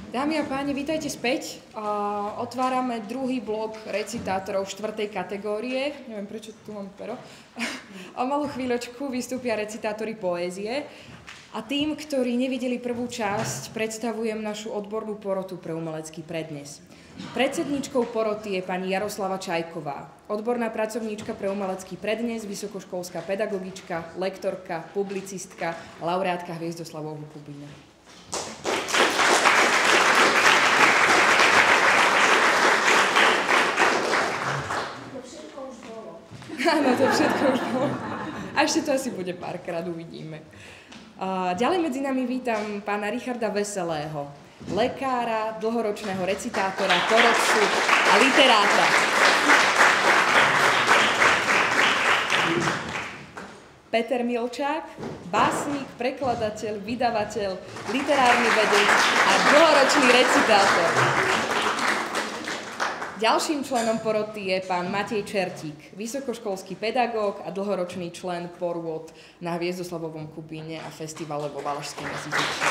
Dámy a páni, vítajte späť. Otvárame druhý blok recitátorov 4. kategórie. Neviem, prečo tu mám pero. O malú chvíľočku vystúpia recitátori poézie. A tým, ktorí nevideli prvú časť, predstavujem našu odbornú porotu pre umelecký prednes. Predsedníčkou poroty je pani Jaroslava Čajková, odborná pracovníčka pre umelecký prednes, vysokoškolská pedagogička, lektorka, publicistka, laureátka Hviezdoslavovho Kubína. Áno, to všetko už bolo. A ešte to asi bude párkrát, uvidíme. Ďalej medzi nami vítam pána Richarda Veselého, lekára, dlhoročného recitátora, porodcu a literáta. Peter Milčák, básnik, prekladateľ, vydavateľ, literárny vedec a dlhoročný recitátor. Ďalším členom poroty je pán Matej Čertík, vysokoškolský pedagóg a dlhoročný člen porôd na Hviezdoslavovom Kubíne a festivale vo Valašskej Meziříčí.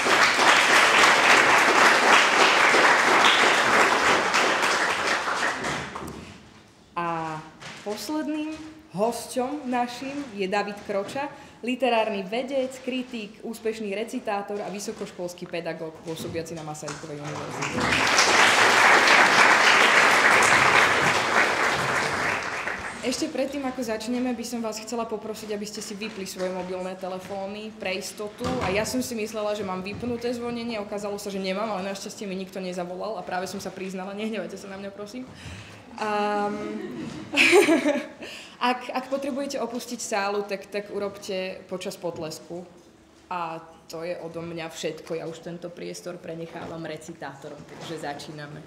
A posledným hosťom našim je David Kroča, literárny vedec, kritik, úspešný recitátor a vysokoškolský pedagóg pôsobiaci na Masarykovej univerzite. Ešte predtým, ako začneme, by som vás chcela poprosiť, aby ste si vypli svoje mobilné telefóny pre istotu. A ja som si myslela, že mám vypnuté zvonenie, okázalo sa, že nemám, ale našťastie mi nikto nezavolal a práve som sa priznala. Nehnevajte sa na mňa, prosím. Ak potrebujete opustiť sálu, tak urobte počas potlesku. A to je odo mňa všetko. Ja už tento priestor prenechávam recitátorom, takže začíname.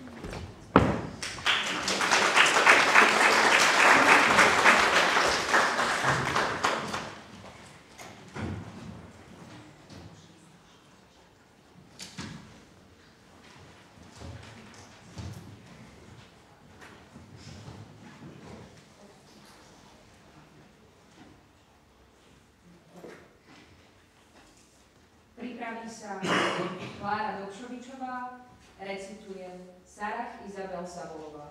Pripraví sa Klára Dobšovičová, recituje Sarah Izabel Savolová.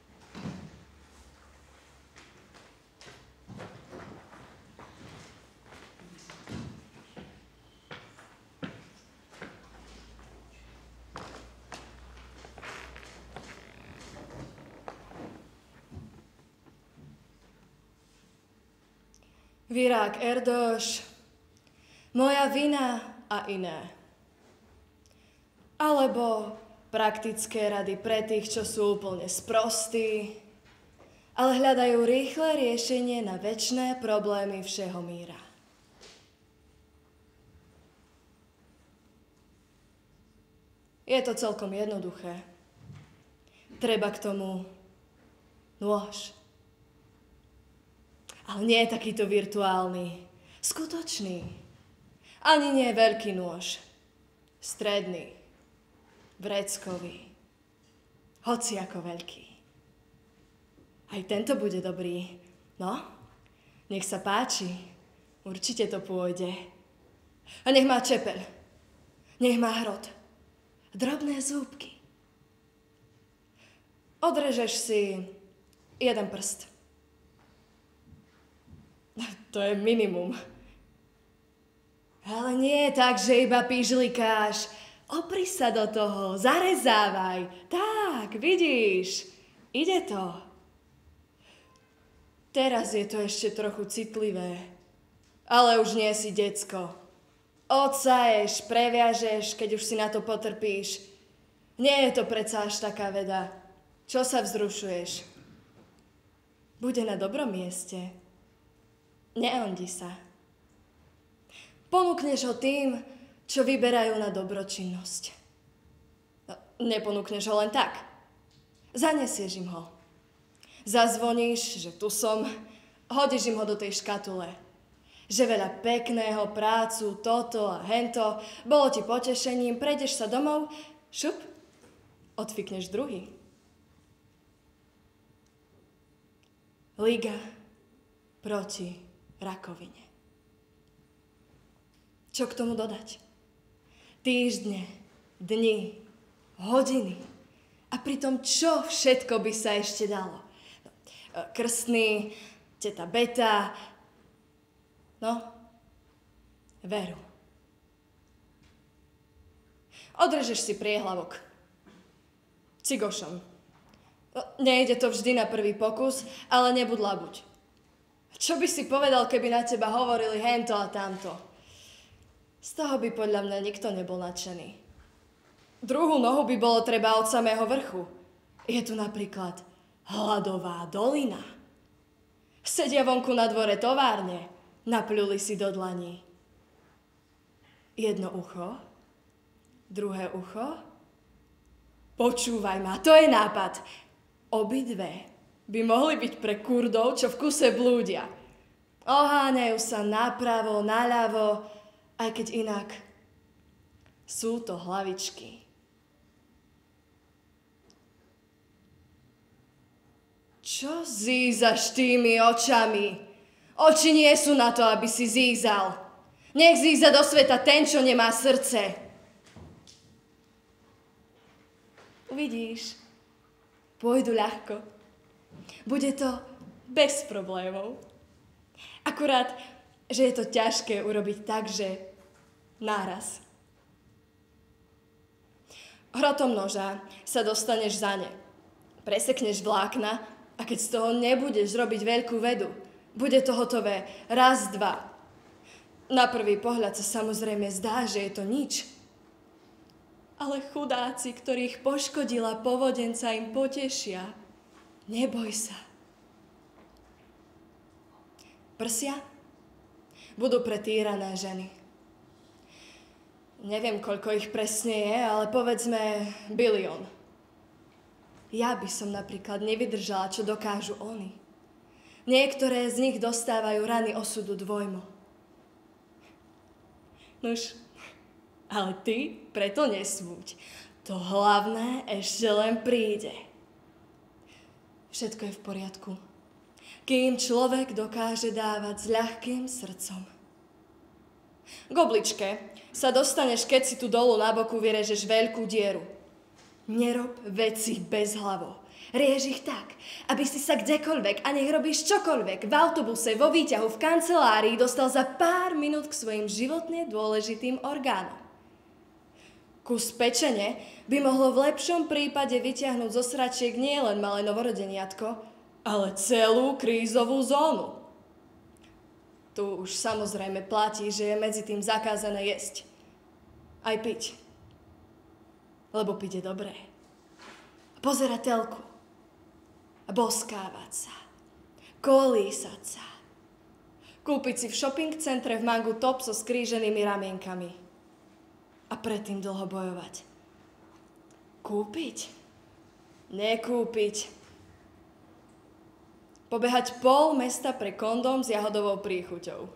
Virák Erdoš, moja vina a iné. Alebo praktické rady pre tých, čo sú úplne sprostí, ale hľadajú rýchle riešenie na večné problémy všeho míra. Je to celkom jednoduché. Treba k tomu nôž. Ale nie je takýto virtuálny, skutočný. Ani nie veľký nôž. Stredný. Vreckový. Hoci ako veľký. Aj tento bude dobrý. No, nech sa páči. Určite to pôjde. A nech má čepeľ. Nech má hrot. Drobné zúbky. Odrežeš si jeden prst. To je minimum. Ale nie je tak, že iba pižlikáš. Opri sa do toho, zarezávaj. Tak, vidíš, ide to. Teraz je to ešte trochu citlivé, ale už nie si decko. Odsaješ, previažeš, keď už si na to potrpíš. Nie je to predsa až taká veda. Čo sa vzrušuješ? Bude na dobrom mieste. Neondi sa. Ponúkneš ho tým, čo vyberajú na dobročinnosť. No, neponúkneš ho len tak. Zanesieš im ho. Zazvoníš, že tu som, hodíš im ho do tej škatule. Že veľa pekného, prácu, toto a hento, bolo ti potešením, prejdeš sa domov, šup, odfikneš druhý. Liga proti rakovine. Čo k tomu dodať? Týždne, dni, hodiny. A pritom čo všetko by sa ešte dalo? Krstný, teta Beta, no, Veru. Odrežeš si priehlavok. Cigošom. No, nejde to vždy na prvý pokus, ale nebud labuť. Čo by si povedal, keby na teba hovorili hento a tamto? Z toho by podľa mňa nikto nebol nadšený. Druhú nohu by bolo treba od samého vrchu. Je tu napríklad Hladová dolina. Sedia vonku na dvore továrne, napľuli si do dlaní. Jedno ucho, druhé ucho. Počúvaj ma, to je nápad. Obidve by mohli byť pre Kurdov, čo v kuse blúdia. Oháňajú sa napravo, naľavo, aj keď inak sú to hlavičky. Čo zízaš tými očami? Oči nie sú na to, aby si zízal. Nech zíza do sveta ten, čo nemá srdce. Uvidíš, pôjdu ľahko. Bude to bez problémov. Akurát, že je to ťažké urobiť tak, že náraz. Hrotom noža sa dostaneš za ne. Presekneš vlákna a keď z toho nebudeš robiť veľkú vedu, bude to hotové raz, dva. Na prvý pohľad sa samozrejme zdá, že je to nič. Ale chudáci, ktorých poškodila povodenca, im potešia. Neboj sa. Prsia budú pre týrané ženy. Neviem, koľko ich presne je, ale povedzme 1 bilión. Ja by som napríklad nevydržala, čo dokážu oni. Niektoré z nich dostávajú rany osudu dvojmo. Nuž, ale ty preto nesmúť. To hlavné ešte len príde. Všetko je v poriadku. Kým človek dokáže dávať s ľahkým srdcom. K obličke sa dostaneš, keď si tu dolu na boku vyrežeš veľkú dieru. Nerob veci bezhlavo. Riež ich tak, aby si sa kdekoľvek a nech robíš čokoľvek v autobuse, vo výťahu, v kancelárii dostal za pár minút k svojim životne dôležitým orgánom. Kus pečene by mohlo v lepšom prípade vyťahnuť zo sračiek nie len malé novorodeniatko, ale celú krízovú zónu. Tu už samozrejme platí, že je medzi tým zakázané jesť. Aj piť. Lebo piť je dobré. Pozerať telku. Boskávať sa. Kolísať sa. Kúpiť si v shopping centre v Mangu top so skríženými ramienkami. A predtým dlho bojovať. Kúpiť? Nekúpiť. Pobehať pol mesta pre kondóm s jahodovou príchuťou.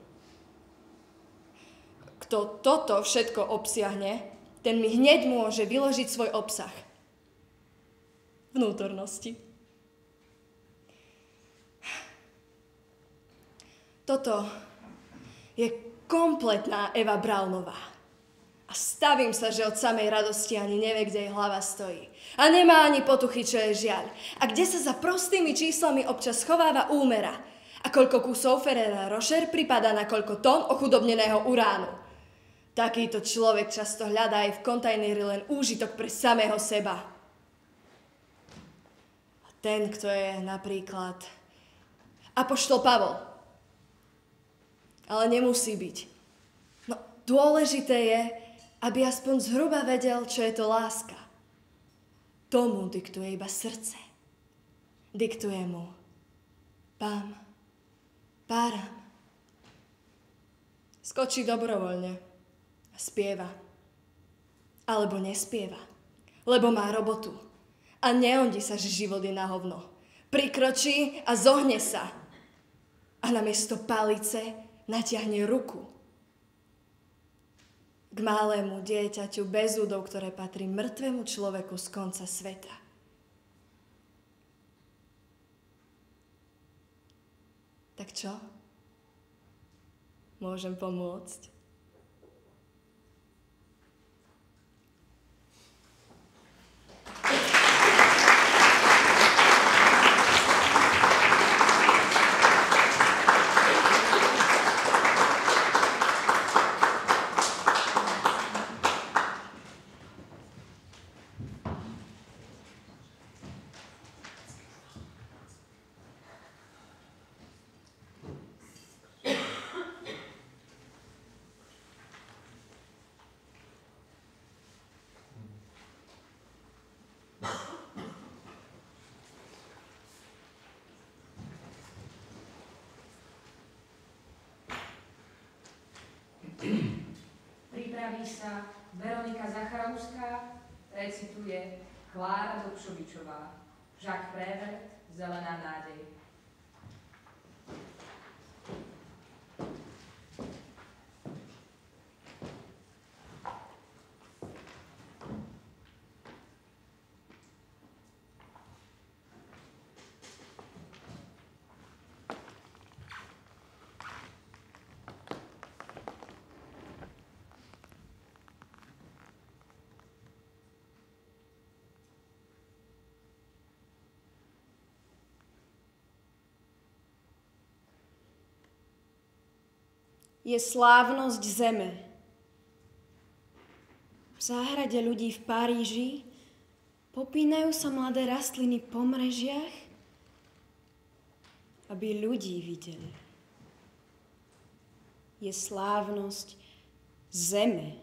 Kto toto všetko obsiahne, ten mi hneď môže vyložiť svoj obsah. Vnútornosti. Toto je kompletná Eva Braunová. A stavím sa, že od samej radosti ani nevie, kde jej hlava stojí. A nemá ani potuchy, čo je žiaľ. A kde sa za prostými číslami občas schováva úmera. A koľko kusov Ferrera Rocher pripadá na koľko tón ochudobneného uránu. Takýto človek často hľadá aj v kontajneri len úžitok pre samého seba. A ten, kto je napríklad apoštol Pavol. Ale nemusí byť. No, dôležité je, aby aspoň zhruba vedel, čo je to láska. Tomu diktuje iba srdce. Diktuje mu pam, páram. Skočí dobrovoľne a spieva. Alebo nespieva, lebo má robotu. A neondí sa, že život je na hovno. Prikročí a zohne sa. A namiesto palice natiahne ruku k malému dieťaťu bez údov, ktoré patrí mŕtvemu človeku z konca sveta. Tak čo? Môžem pomôcť? pripraví sa Veronika Zacharovská, recituje Klára Dobšovičová, Jacques Prévert, Zelená nádej. Je slávnosť zeme. V záhrade ľudí v Paríži popínajú sa mladé rastliny po mrežiach, aby ľudí videli. Je slávnosť zeme.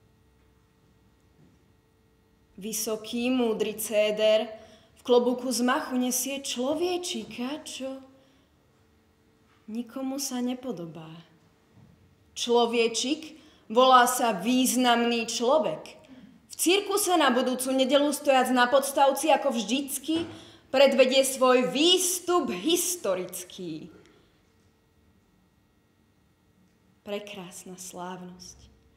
Vysoký, múdry céder v klobúku z machu nesie človečíka, čo nikomu sa nepodobá. Človečik volá sa významný človek. V cirkuse na budúcu nedeľu stojac na podstavci ako vždycky predvedie svoj výstup historický. Prekrásna slávnosť.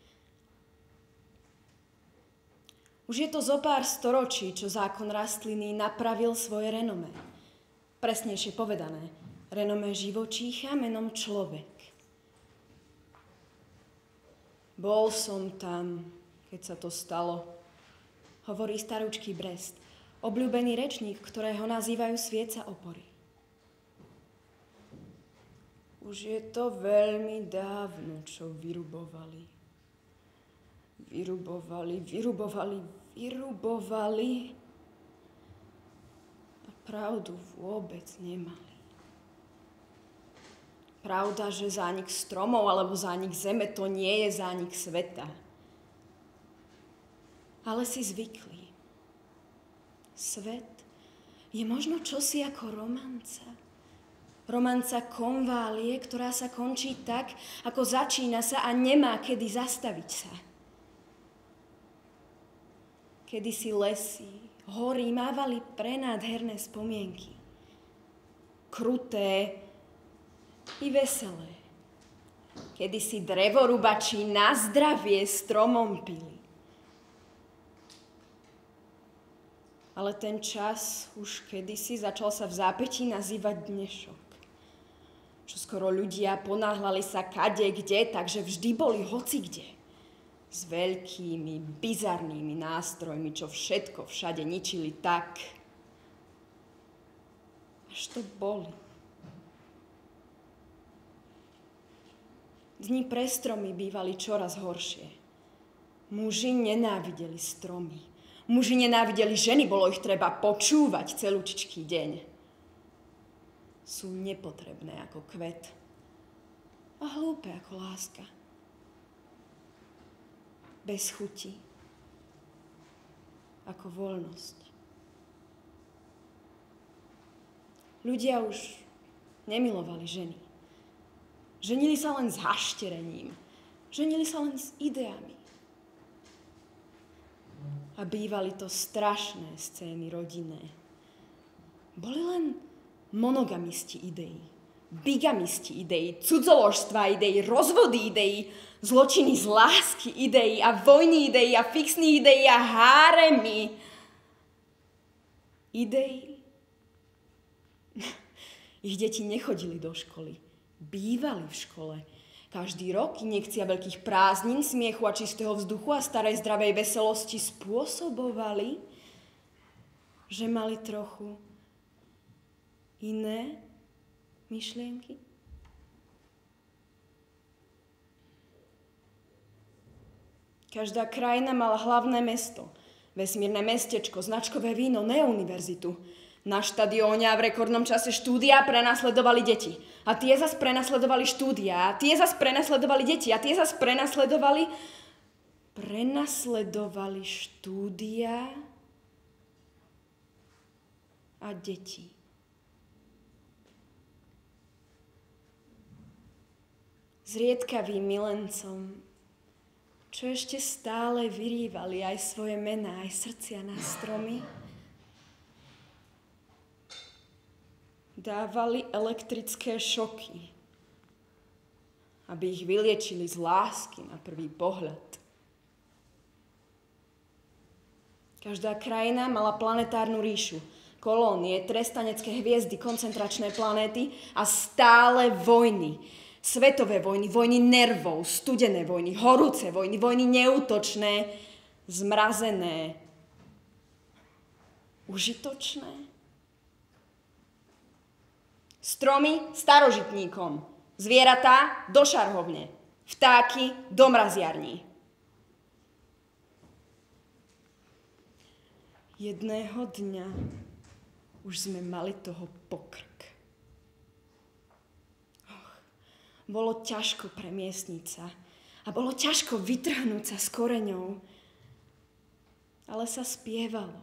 Už je to zo pár storočí, čo zákon rastliny napravil svoje renomé. Presnejšie povedané, renomé živočícha menom človek. Bol som tam, keď sa to stalo, hovorí starúčky Brest, obľúbený rečník, ktorého nazývajú svieca opory. Už je to veľmi dávno, čo vyrubovali. A pravdu vôbec nemali. Pravda, že zánik stromov alebo zánik zeme, to nie je zánik sveta. Ale si zvykli. Svet je možno čosi ako romanca. Romanca konválie, ktorá sa končí tak, ako začína sa a nemá kedy zastaviť sa. Kedysi lesy, hory mávali prenádherné spomienky. Kruté i veselé. Kedysi drevorubači na zdravie stromom pili. Ale ten čas už kedysi začal sa v zápätí nazývať dnešok. Čo skoro ľudia ponáhľali sa kade kde, takže vždy boli hocikde. S veľkými, bizarnými nástrojmi, čo všetko všade ničili tak, až to boli. Dni pre stromy bývali čoraz horšie. Muži nenávideli stromy. Muži nenávideli ženy, bolo ich treba počúvať celúčičký deň. Sú nepotrebné ako kvet a hlúpe ako láska. Bez chuti ako voľnosť. Ľudia už nemilovali ženy. Ženili sa len s hašterením. Ženili sa len s ideami. A bývali to strašné scény rodinné. Boli len monogamisti ideí, bigamisti ideí, cudzoložstva ideí, rozvody ideí, zločiny z lásky ideí a vojny ideí a fixní ideí a háremy ideí. Ich deti nechodili do školy. Bývali v škole. Každý rok injekcia veľkých prázdnin, smiechu a čistého vzduchu a starej zdravej veselosti spôsobovali, že mali trochu iné myšlienky. Každá krajina mala hlavné mesto, vesmírne mestečko, značkové víno, neuniverzitu. Na štadióne a v rekordnom čase štúdia prenasledovali deti. A tie zas prenasledovali štúdia. A tie zas prenasledovali deti. A tie zas prenasledovali štúdia a deti. Zriedkavým milencom, čo ešte stále vyrývali aj svoje mená, aj srdcia na stromy, dávali elektrické šoky, aby ich vyliečili z lásky na prvý pohľad. Každá krajina mala planetárnu ríšu, kolónie, trestanecké hviezdy, koncentračné planéty a stále vojny. Svetové vojny, vojny nervov, studené vojny, horúce vojny, vojny neútočné, zmrazené, užitočné. Stromy starožitníkom, zvieratá do šarhovne, vtáky do mraziarní. Jedného dňa už sme mali toho pokrk. Bolo ťažko premiestniť sa a bolo ťažko vytrhnúť sa s koreňou, ale sa spievalo.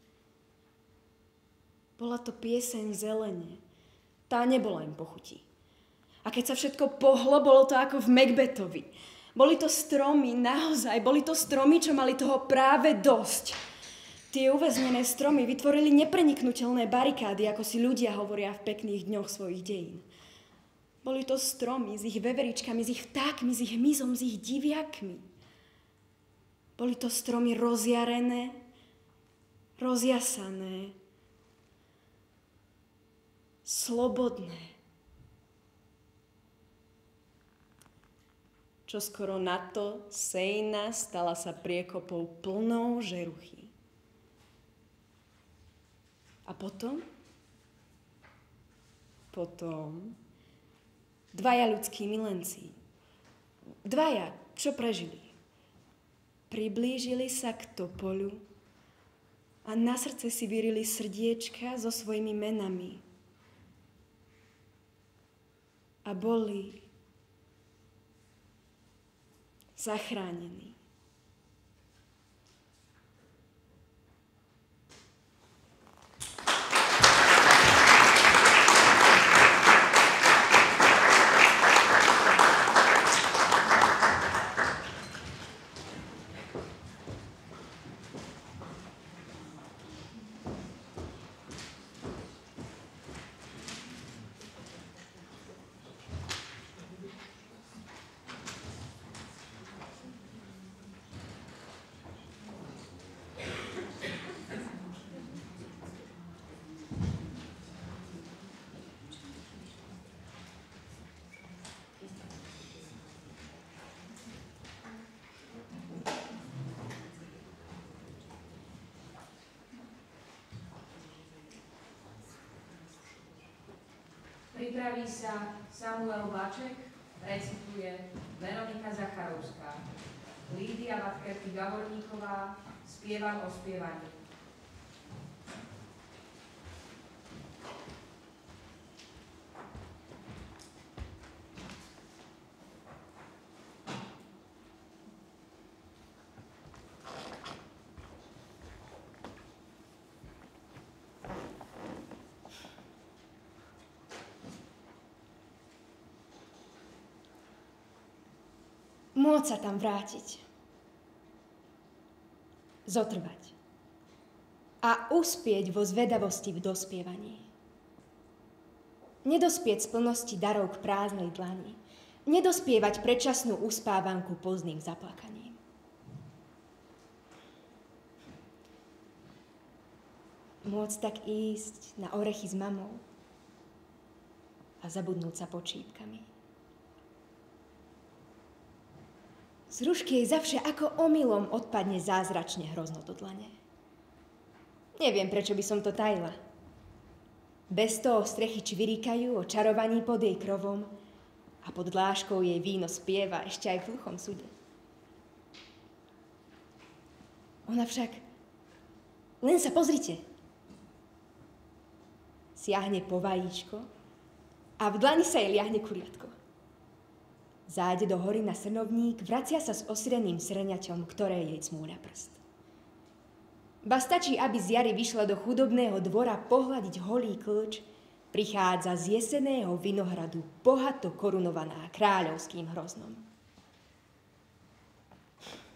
Bola to pieseň zelene. Tá nebola im pochutí. A keď sa všetko pohlo, bolo to ako v Macbethovi. Boli to stromy, naozaj, boli to stromy, čo mali toho práve dosť. Tie uväznené stromy vytvorili nepreniknuteľné barikády, ako si ľudia hovoria v pekných dňoch svojich dejín. Boli to stromy s ich veveričkami, s ich vtákmi, s ich hmyzom, s ich diviakmi. Boli to stromy rozjarené, rozjasané, slobodné. Čoskoro na to Sejna stala sa priekopou plnou žeruchy. A potom dvaja ľudskí milenci, dvaja, čo prežili, priblížili sa k topoľu a na srdce si vyrili srdiečka so svojimi menami. A boli zachránení. Pripraví sa Samuel Vaček, recituje Veronika Zacharovská. Lídia Vatkerky Gavorníková, Spievam o spievaní. Môcť sa tam vrátiť. Zotrvať. A uspieť vo zvedavosti v dospievaní. Nedospieť z plnosti darov k prázdnej dlani. Nedospievať predčasnú uspávanku pozdným zaplakaním. Môcť tak ísť na orechy s mamou a zabudnúť sa pod šípkami. Z rušky jej zavše ako omylom odpadne zázračne hrozno do dlane. Neviem, prečo by som to tajila. Bez toho strechy čvirikajú o čarovaní pod jej krovom a pod dláškou jej víno spieva ešte aj v hluchom súde. Ona však... Len sa pozrite. Siahne po vajíčko a v dlani sa jej liahne kuriatko. Zájde do hory na srnovník, vracia sa s osireným srňaťom, ktoré jej cmúľa prst. Ba stačí, aby z jary vyšla do chudobného dvora pohľadiť holý klč, prichádza z jeseného vinohradu bohato korunovaná kráľovským hroznom.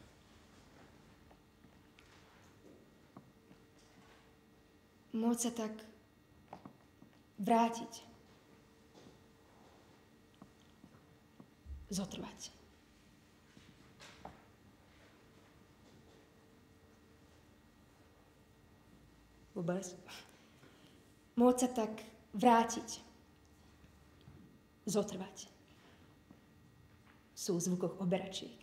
Môcť sa tak vrátiť. Zotrvať. Vôbec. Môcť sa tak vrátiť. Zotrvať. Sú v zvukoch oberačiek.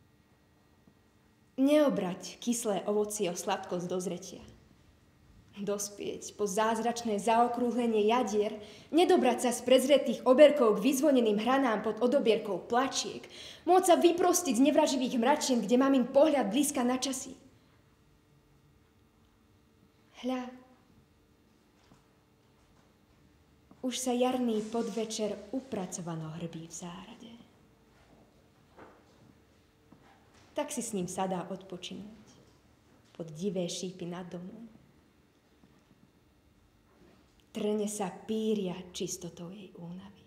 Neobrať kyslé ovocie o sladkosť dozretia. Dospieť po zázračné zaokrúhlenie jadier, nedobrať sa z prezretých oberkov k vyzvoneným hranám pod odobierkou plačiek, môcť sa vyprostiť z nevraživých mračien, kde mamin pohľad blízka na časy. Hľa, už sa jarný podvečer upracovano hrbí v zárade. Tak si s ním sadá odpočinúť pod divé šípy nad domom. Trne sa píria čistotou jej únavy.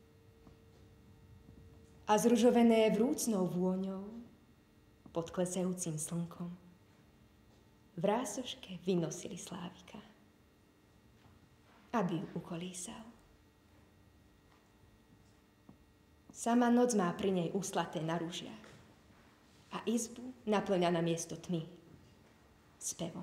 A zružovené vrúcnou vôňou pod klesajúcim slnkom v rásoške vynosili Slávika, aby ju ukolísal. Sama noc má pri nej uslaté na rúžiach a izbu naplňa na miesto tmy spevom.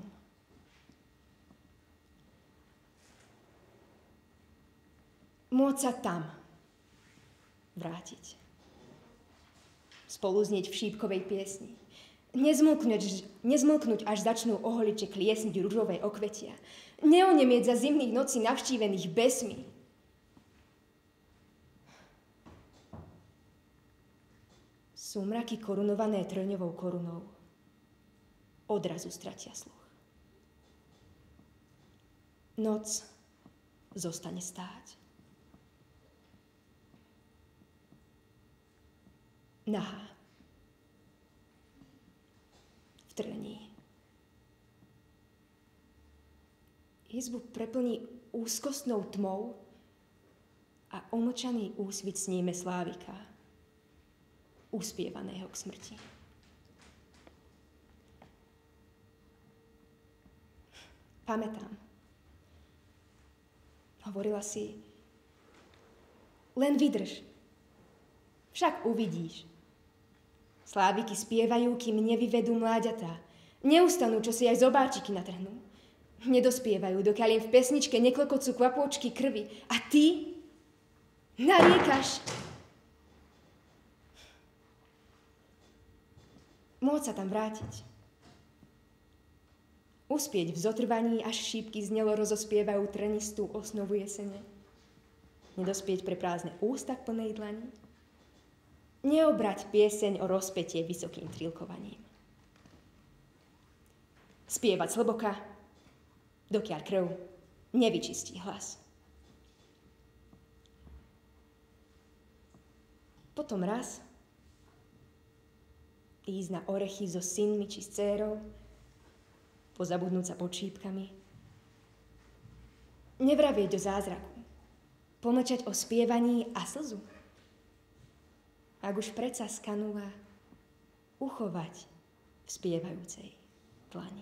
Môcť sa tam vrátiť. Spoluznieť v šípkovej piesni. Nezmlknúť, až začnú oholiče kliesniť ružové okvetia. Neonemieť za zimných nocí navštívených besmi. Súmraky korunované trňovou korunou odrazu stratia sluch. Noc zostane stáť. Nahá. V trní. Izbu preplní úzkostnou tmou a omlčaný úsvit sníme Slávika, uspievaného k smrti. Pamätám. Hovorila si, len vydrž. Však uvidíš. Sláviky spievajú, kým nevyvedú mláďatá. Neustanú, čo si aj zobáčiky natrhnú. Nedospievajú, dokiaľ im v pesničke neklokocú kvapôčky krvi. A ty nariekaš. Môcť sa tam vrátiť. Uspieť v zotrvaní, až šípky znelo rozospievajú trnistú osnovu jesene. Nedospieť pre prázdne ústa k plnej dlani. Neobrať pieseň o rozpätie vysokým trilkovaním. Spievať zhlboka, dokiaľ krv nevyčistí hlas. Potom raz ísť na orechy so synmi či s dcérou, pozabudnúť sa pod šípkami. Nevravieť o zázraku, pomlčať o spievaní a slzu. Ak už predsa skanula, uchovať v spievajúcej dlani.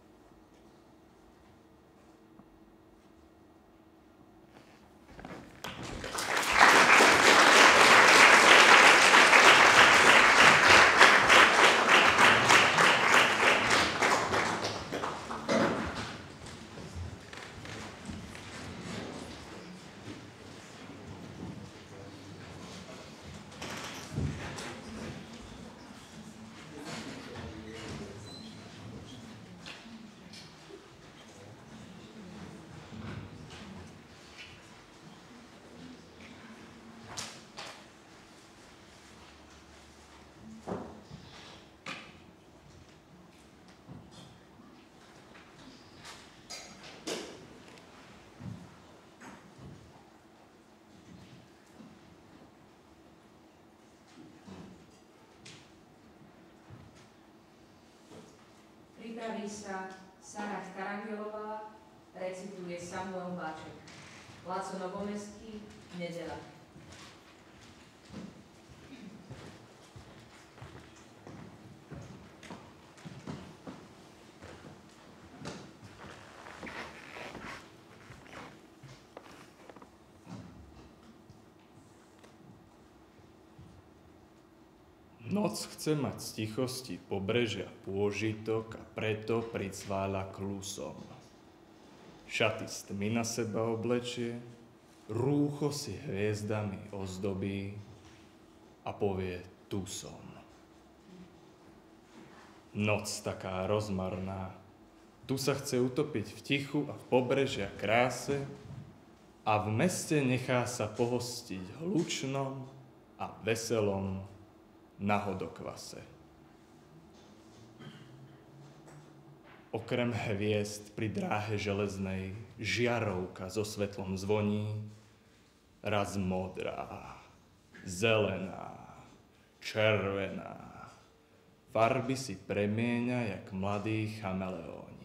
Pripraví sa Sara Karangelová, recituje Samuel Báček. Láco Novomestský, nedeľa. Noc chce mať z tichosti pobrežia pôžitok a preto pricváľa klusom. Šaty z tmy na seba oblečie, rúcho si hviezdami ozdobí a povie: tu som. Noc taká rozmarná, tu sa chce utopiť v tichu a v pobrežia kráse a v meste nechá sa pohostiť hlučnom a veselom na hodokvase. Okrem hviezd pri dráhe železnej žiarovka so svetlom zvoní, raz modrá, zelená, červená. Farby si premieňa jak mladí chameleóni.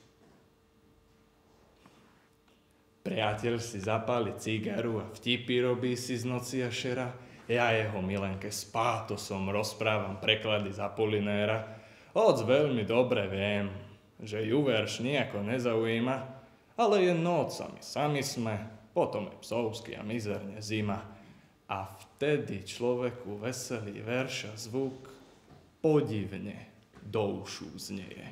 Priateľ si zapáli cigaru a vtipy robí si z noci a šera. Ja jeho milenke s pátosom rozprávam preklady z Apolinéra. Hoc veľmi dobre viem, že ju verš nejako nezaujíma, ale je noc a my sami sme, potom je psovsky a mizerne zima. A vtedy človeku veselý verš a zvuk podivne do ušu znieje.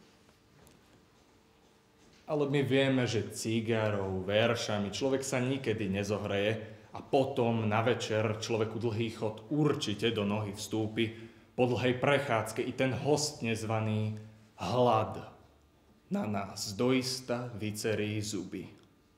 Ale my vieme, že cigárov, veršami človek sa nikedy nezohreje a potom na večer človeku dlhý chod určite do nohy vstúpi, po dlhej prechádzke i ten host nezvaný hlad na nás doista vycerí zuby.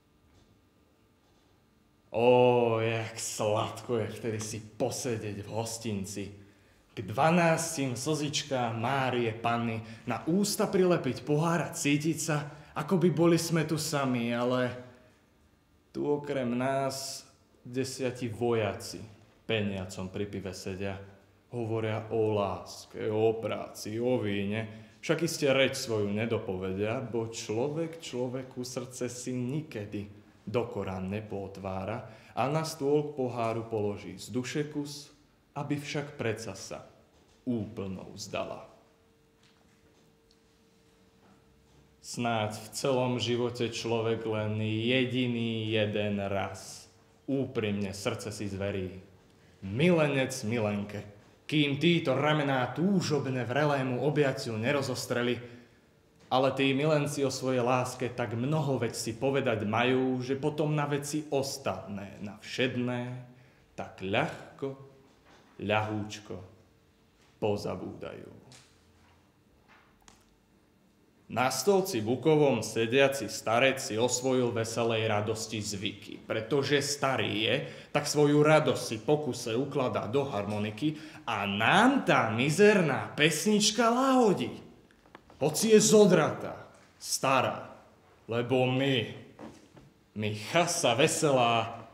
Ó, jak sladko je vtedy si posedieť v hostinci, k 12 slzičkám Márie Panny, na ústa prilepiť pohár a cítiť sa, ako by boli sme tu sami, ale tu okrem nás 10 vojaci peniacom pri pive sedia, hovoria o láske, o práci, o víne, však iste reč svoju nedopovedia, bo človek človeku srdce si nikedy dokoran nepotvára a na stôl k poháru položí z duše kus, aby však predsa sa úplnou zdala. Snáď v celom živote človek len jediný jeden raz úprimne srdce si zverí. Milenec milenke, kým títo ramená túžobne vrelému objatiu nerozostreli, ale tí milenci o svojej láske tak mnoho veď si povedať majú, že potom na veci ostatné, na všedné, tak ľahko, ľahúčko pozabúdajú. Na stolci bukovom sediaci starec si osvojil veselej radosti zvyky. Pretože starý je, tak svoju radosť si pokuse ukladá do harmoniky a nám tá mizerná pesnička lahodí. Hoci je zodratá, stará, lebo my chasa veselá,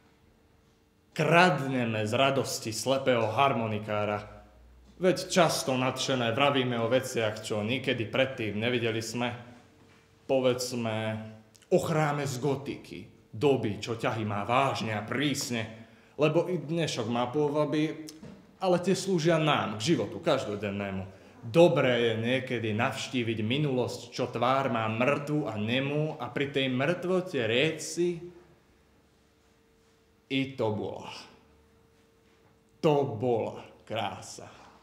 kradneme z radosti slepého harmonikára. Veď často nadšené vravíme o veciach, čo nikedy predtým nevideli sme. Povedzme o chráme z gotiky, doby, čo ťahy má vážne a prísne, lebo i dnešok má pôvaby, ale tie slúžia nám, k životu každodennému. Dobré je niekedy navštíviť minulosť, čo tvár má mŕtvu a nemú a pri tej mŕtvote rieť si, i to bola krása.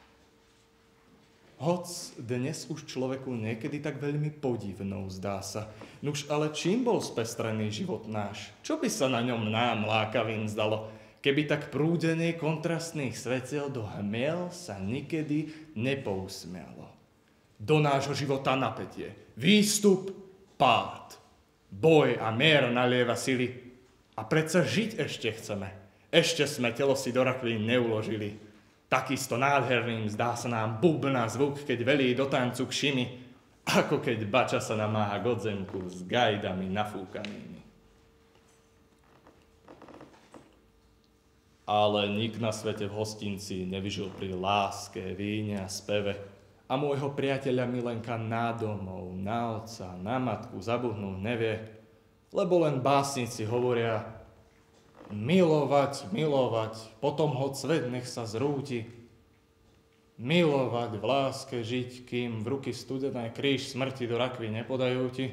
Hoc dnes už človeku niekedy tak veľmi podivnou zdá sa. Nuž ale čím bol spestrený život náš? Čo by sa na ňom nám lákavým zdalo, keby tak prúdenie kontrastných svetiel do hmiel sa nikedy nepousmialo? Do nášho života napätie, výstup, pád, boj a mier nalieva sily. A predsa žiť ešte chceme. Ešte sme telo si do rakvín neuložili. Takisto nádherným zdá sa nám bubna zvuk, keď velí do tancu k šimi, ako keď bača sa namáha k odzemku s gajdami nafúkanými. Ale nik na svete v hostinci nevyžil pri láske, víne a speve a môjho priateľa Milenka na domov, na otca, na matku zabudnúť nevie, lebo len básnici hovoria milovať, potom ho svet nech sa zrúti. Milovať, v láske žiť, kým v ruky studené kríž smrti do rakvy nepodajú ti.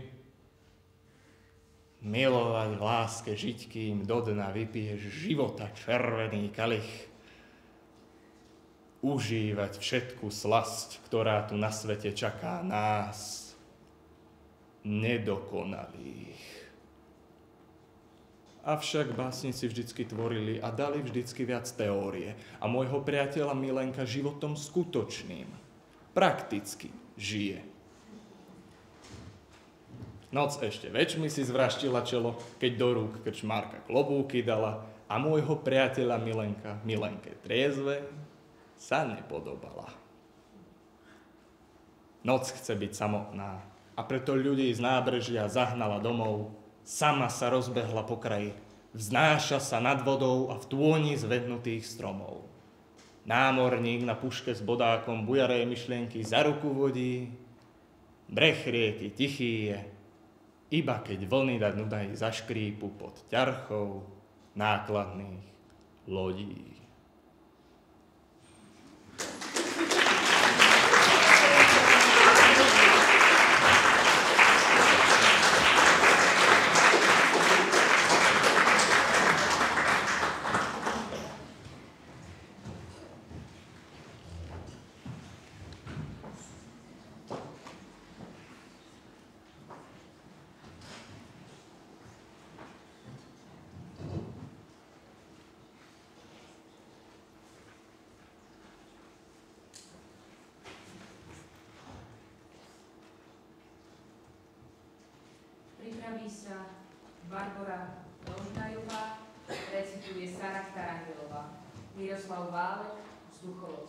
Milovať, v láske žiť, kým do dna vypiješ života červený kalich. užívať všetku slasť, ktorá tu na svete čaká nás, nedokonalých. Avšak básnici vždycky tvorili a dali vždycky viac teórie a môjho priateľa Milenka životom skutočným, prakticky žije. Noc ešte väčšmi si zvraštila čelo, keď do rúk krčmárka klobúky dala a môjho priateľa Milenke triezve sa nepodobala. Noc chce byť samotná a preto ľudí z nábrežia zahnala domov, sama sa rozbehla po kraji, vznáša sa nad vodou a v tôni zvednutých stromov. Námorník na puške s bodákom bujaré myšlienky za ruku vodí, breh rieky tichý je, iba keď vlny dať zaškrípu pod ťarchou nákladných lodí. Pripraví sa Barbora Rožnajová, recituje Sara Karangelová, Miroslav Válek, Vzducholoď.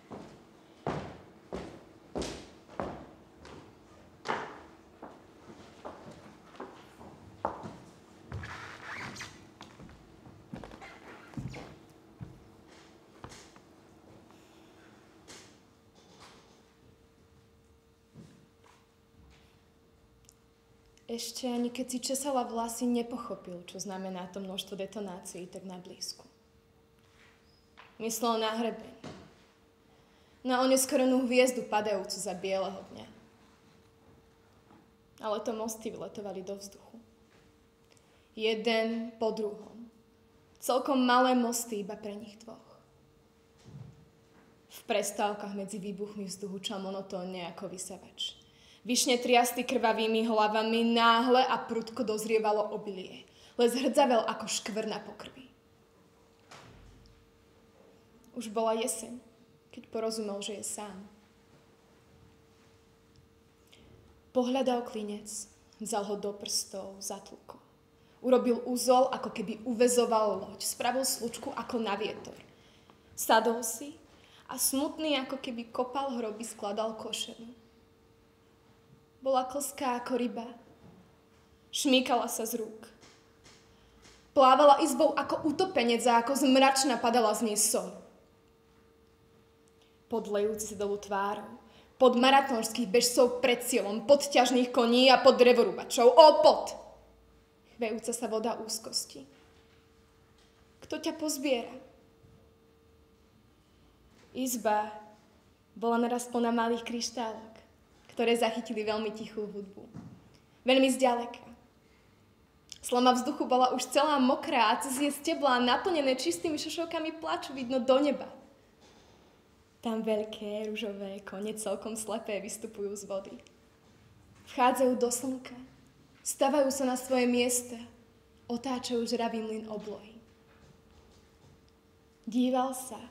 Ešte ani keď si česala vlasy, nepochopil, čo znamená to množstvo detonácií tak na blízku. Myslel na hrebeň. Na oneskorenú hviezdu padajúcu za bieleho dňa. Ale to mosty vyletovali do vzduchu. Jeden po druhom. Celkom malé mosty iba pre nich dvoch. V prestávkach medzi výbuchmi vzduchu čal monotónne ako vysavač. Vyšne triasty krvavými hlavami, náhle a prudko dozrievalo obilie. Les hrdzavel ako škvr na pokrvi. Už bola jeseň, keď porozumel, že je sám. Pohľadal klinec, vzal ho do prstov, zatlkol. Urobil úzol, ako keby uväzoval loď. Spravil slučku ako na vietor. Sadol si a smutný, ako keby kopal hroby, skladal košenu. Bola klská ako ryba. Šmýkala sa z rúk. Plávala izbou ako utopenec a ako zmračná padala z nej soľ. Pod lejúci sa dolu tvárou, pod maratónskych bežcov pred cieľom, pod ťažných koní a pod drevorúbačov. O, pod! Chvejúca sa voda úzkosti. Kto ťa pozbiera? Izba bola naraz plná malých kryštálok, ktoré zachytili veľmi tichú hudbu. Veľmi zďaleka. Slama vzduchu bola už celá mokrá a cez jej steblá naplnené čistými šošovkami plaču vidno do neba. Tam veľké, ružové kone celkom slepé vystupujú z vody. Vchádzajú do slnka, stavajú sa na svoje miesta, otáčajú žravý mlyn oblohy. Díval sa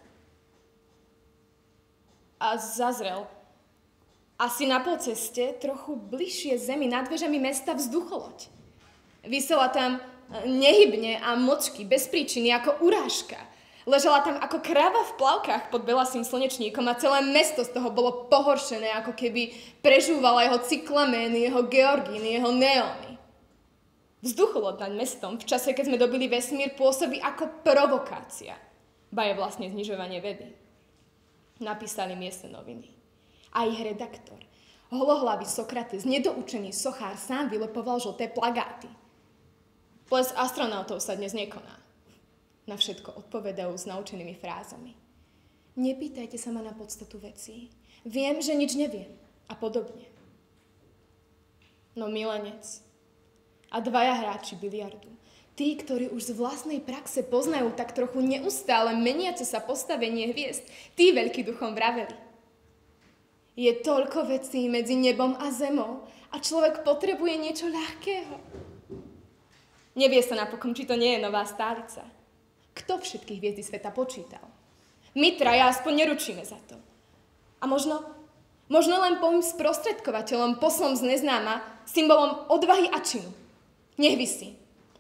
a zazrel. Asi na polceste, trochu bližšie zemi, nad vežami mesta Vzducholoď. Visela tam nehybne a močky, bez príčiny, ako urážka. Ležala tam ako kráva v plavkách pod belasým slnečníkom a celé mesto z toho bolo pohoršené, ako keby prežúvala jeho cyklamény, jeho georgíny, jeho neóny. Vzducholoď nad mestom v čase, keď sme dobili vesmír, pôsobí ako provokácia. Ba je vlastne znižovanie vedy. Napísali miestne noviny. A ich redaktor, holohlavý Sokrates, nedoučený sochár, sám vylepoval žlté plagáty. Ples astronautov sa dnes nekoná. Na všetko odpovedajú s naučenými frázami. Nepýtajte sa ma na podstatu vecí. Viem, že nič neviem. A podobne. No milenec a dvaja hráči biliardu, tí, ktorí už z vlastnej praxe poznajú tak trochu neustále meniace sa postavenie hviezd, tí veľký duchom vraveli. Je toľko vecí medzi nebom a zemou a človek potrebuje niečo ľahkého. Nevie sa napokon, či to nie je nová stálica. Kto všetkých hviezdy sveta počítal? My traja aspoň neručíme za to. A možno len poviem sprostredkovateľom, poslom z neznáma, symbolom odvahy a činu. Nech visí.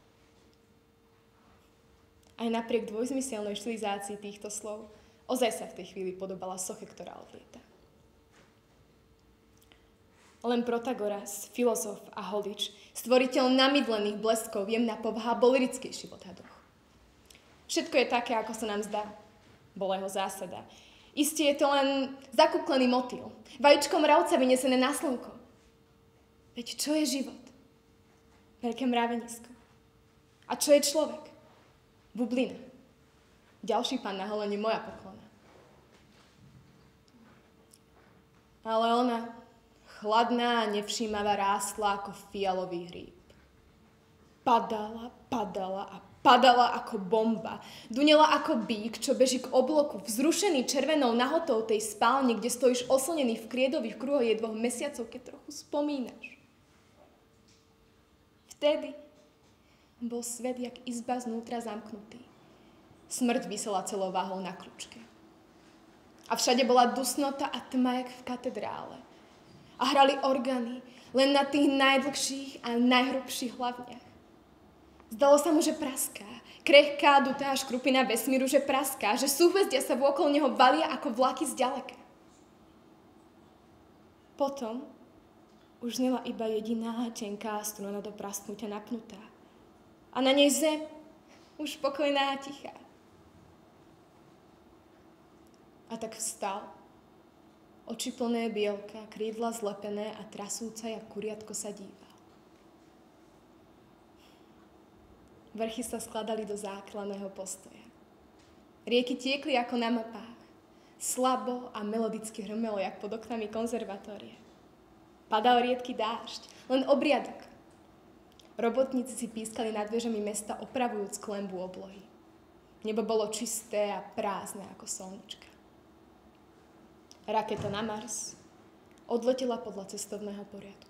Aj napriek dvojzmyselnej štilizácii týchto slov, ozaj sa v tej chvíli podobala soche, ktorá odlieta. Len Protagoras, filozof a holič, stvoriteľ namydlených bleskov, jemná povaha, bol lirickejší v odhadoch. Všetko je také, ako sa nám zdá. Bola jeho zásada. Isté je to len zakúklený motýl, vajíčko mravca vynesené na slnko. Veď čo je život? Veľké mravenisko. A čo je človek? Bublina. Ďalší pán na holení, moja poklona. Ale ona, chladná a nevšímavá, rástla ako fialový hríb. Padala a padala ako bomba. Dunela ako bík, čo beží k obloku, vzrušený červenou nahotou tej spálne, kde stojíš oslnený v kriedových kruhoch je 2 mesiacov, keď trochu spomínaš. Vtedy bol svet jak izba znútra zamknutý. Smrť visela celou váhou na kľúčke. A všade bola dusnota a tma, jak v katedrále. A hrali orgány len na tých najdlhších a najhrubších hlavniach. Zdalo sa mu, že praská. Krehká, dutá škrupina vesmíru, že praská, že súhvezdia sa vôkol neho valia ako vlaky zďaleka. Potom už znela iba jediná tenká struna do prasknutia napnutá. A na nej zem, už pokojná a tichá. A tak vstal. Oči plné bielka, krídla zlepené a trasúca, jak kuriatko sa díval. Vrchy sa skladali do základného postoja. Rieky tiekli ako na mapách. Slabo a melodicky hrmelo, jak pod oknami konzervatórie. Padal riedky dážď, len obriadok. Robotníci si pískali nad dvežami mesta, opravujúc klembu oblohy. Nebo bolo čisté a prázdne ako slnečka. Raketa na Mars odletela podľa cestovného poriadku.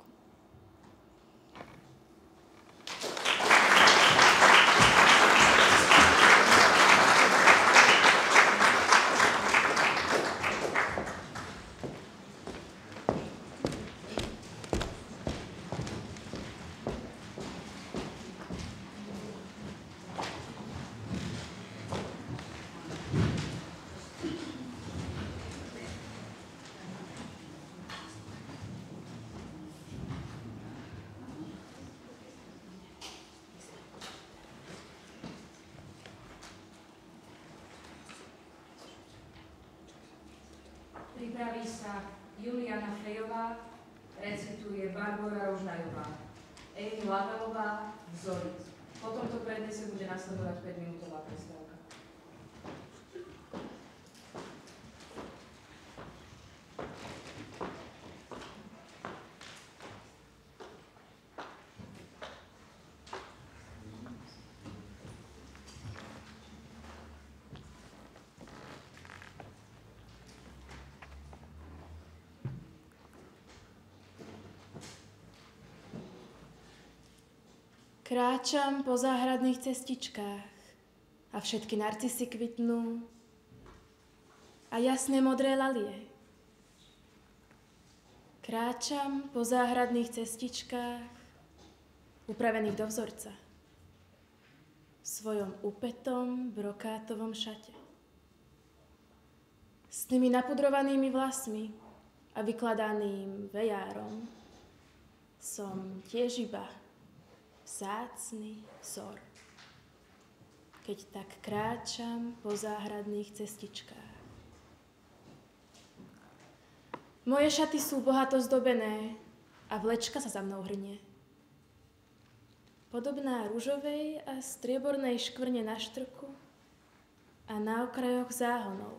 Pripraví sa Juliana Fejová, recituje Barbora Rožnajová, Amy Lavelová, Vzoric. Po tomto prednese bude nasledovať 5-minútová prestávka. Kráčam po záhradných cestičkách a všetky narcisy kvitnú a jasné modré lalie. Kráčam po záhradných cestičkách upravených do vzorca v svojom upetom brokátovom šate. S tými napudrovanými vlasmi a vykladaným vejárom som tiež iba vzácny vzor, keď tak kráčam po záhradných cestičkách. Moje šaty sú bohato zdobené a vlečka sa za mnou hrnie. Podobná ružovej a striebornej škvrne na štrku a na okrajoch záhonov.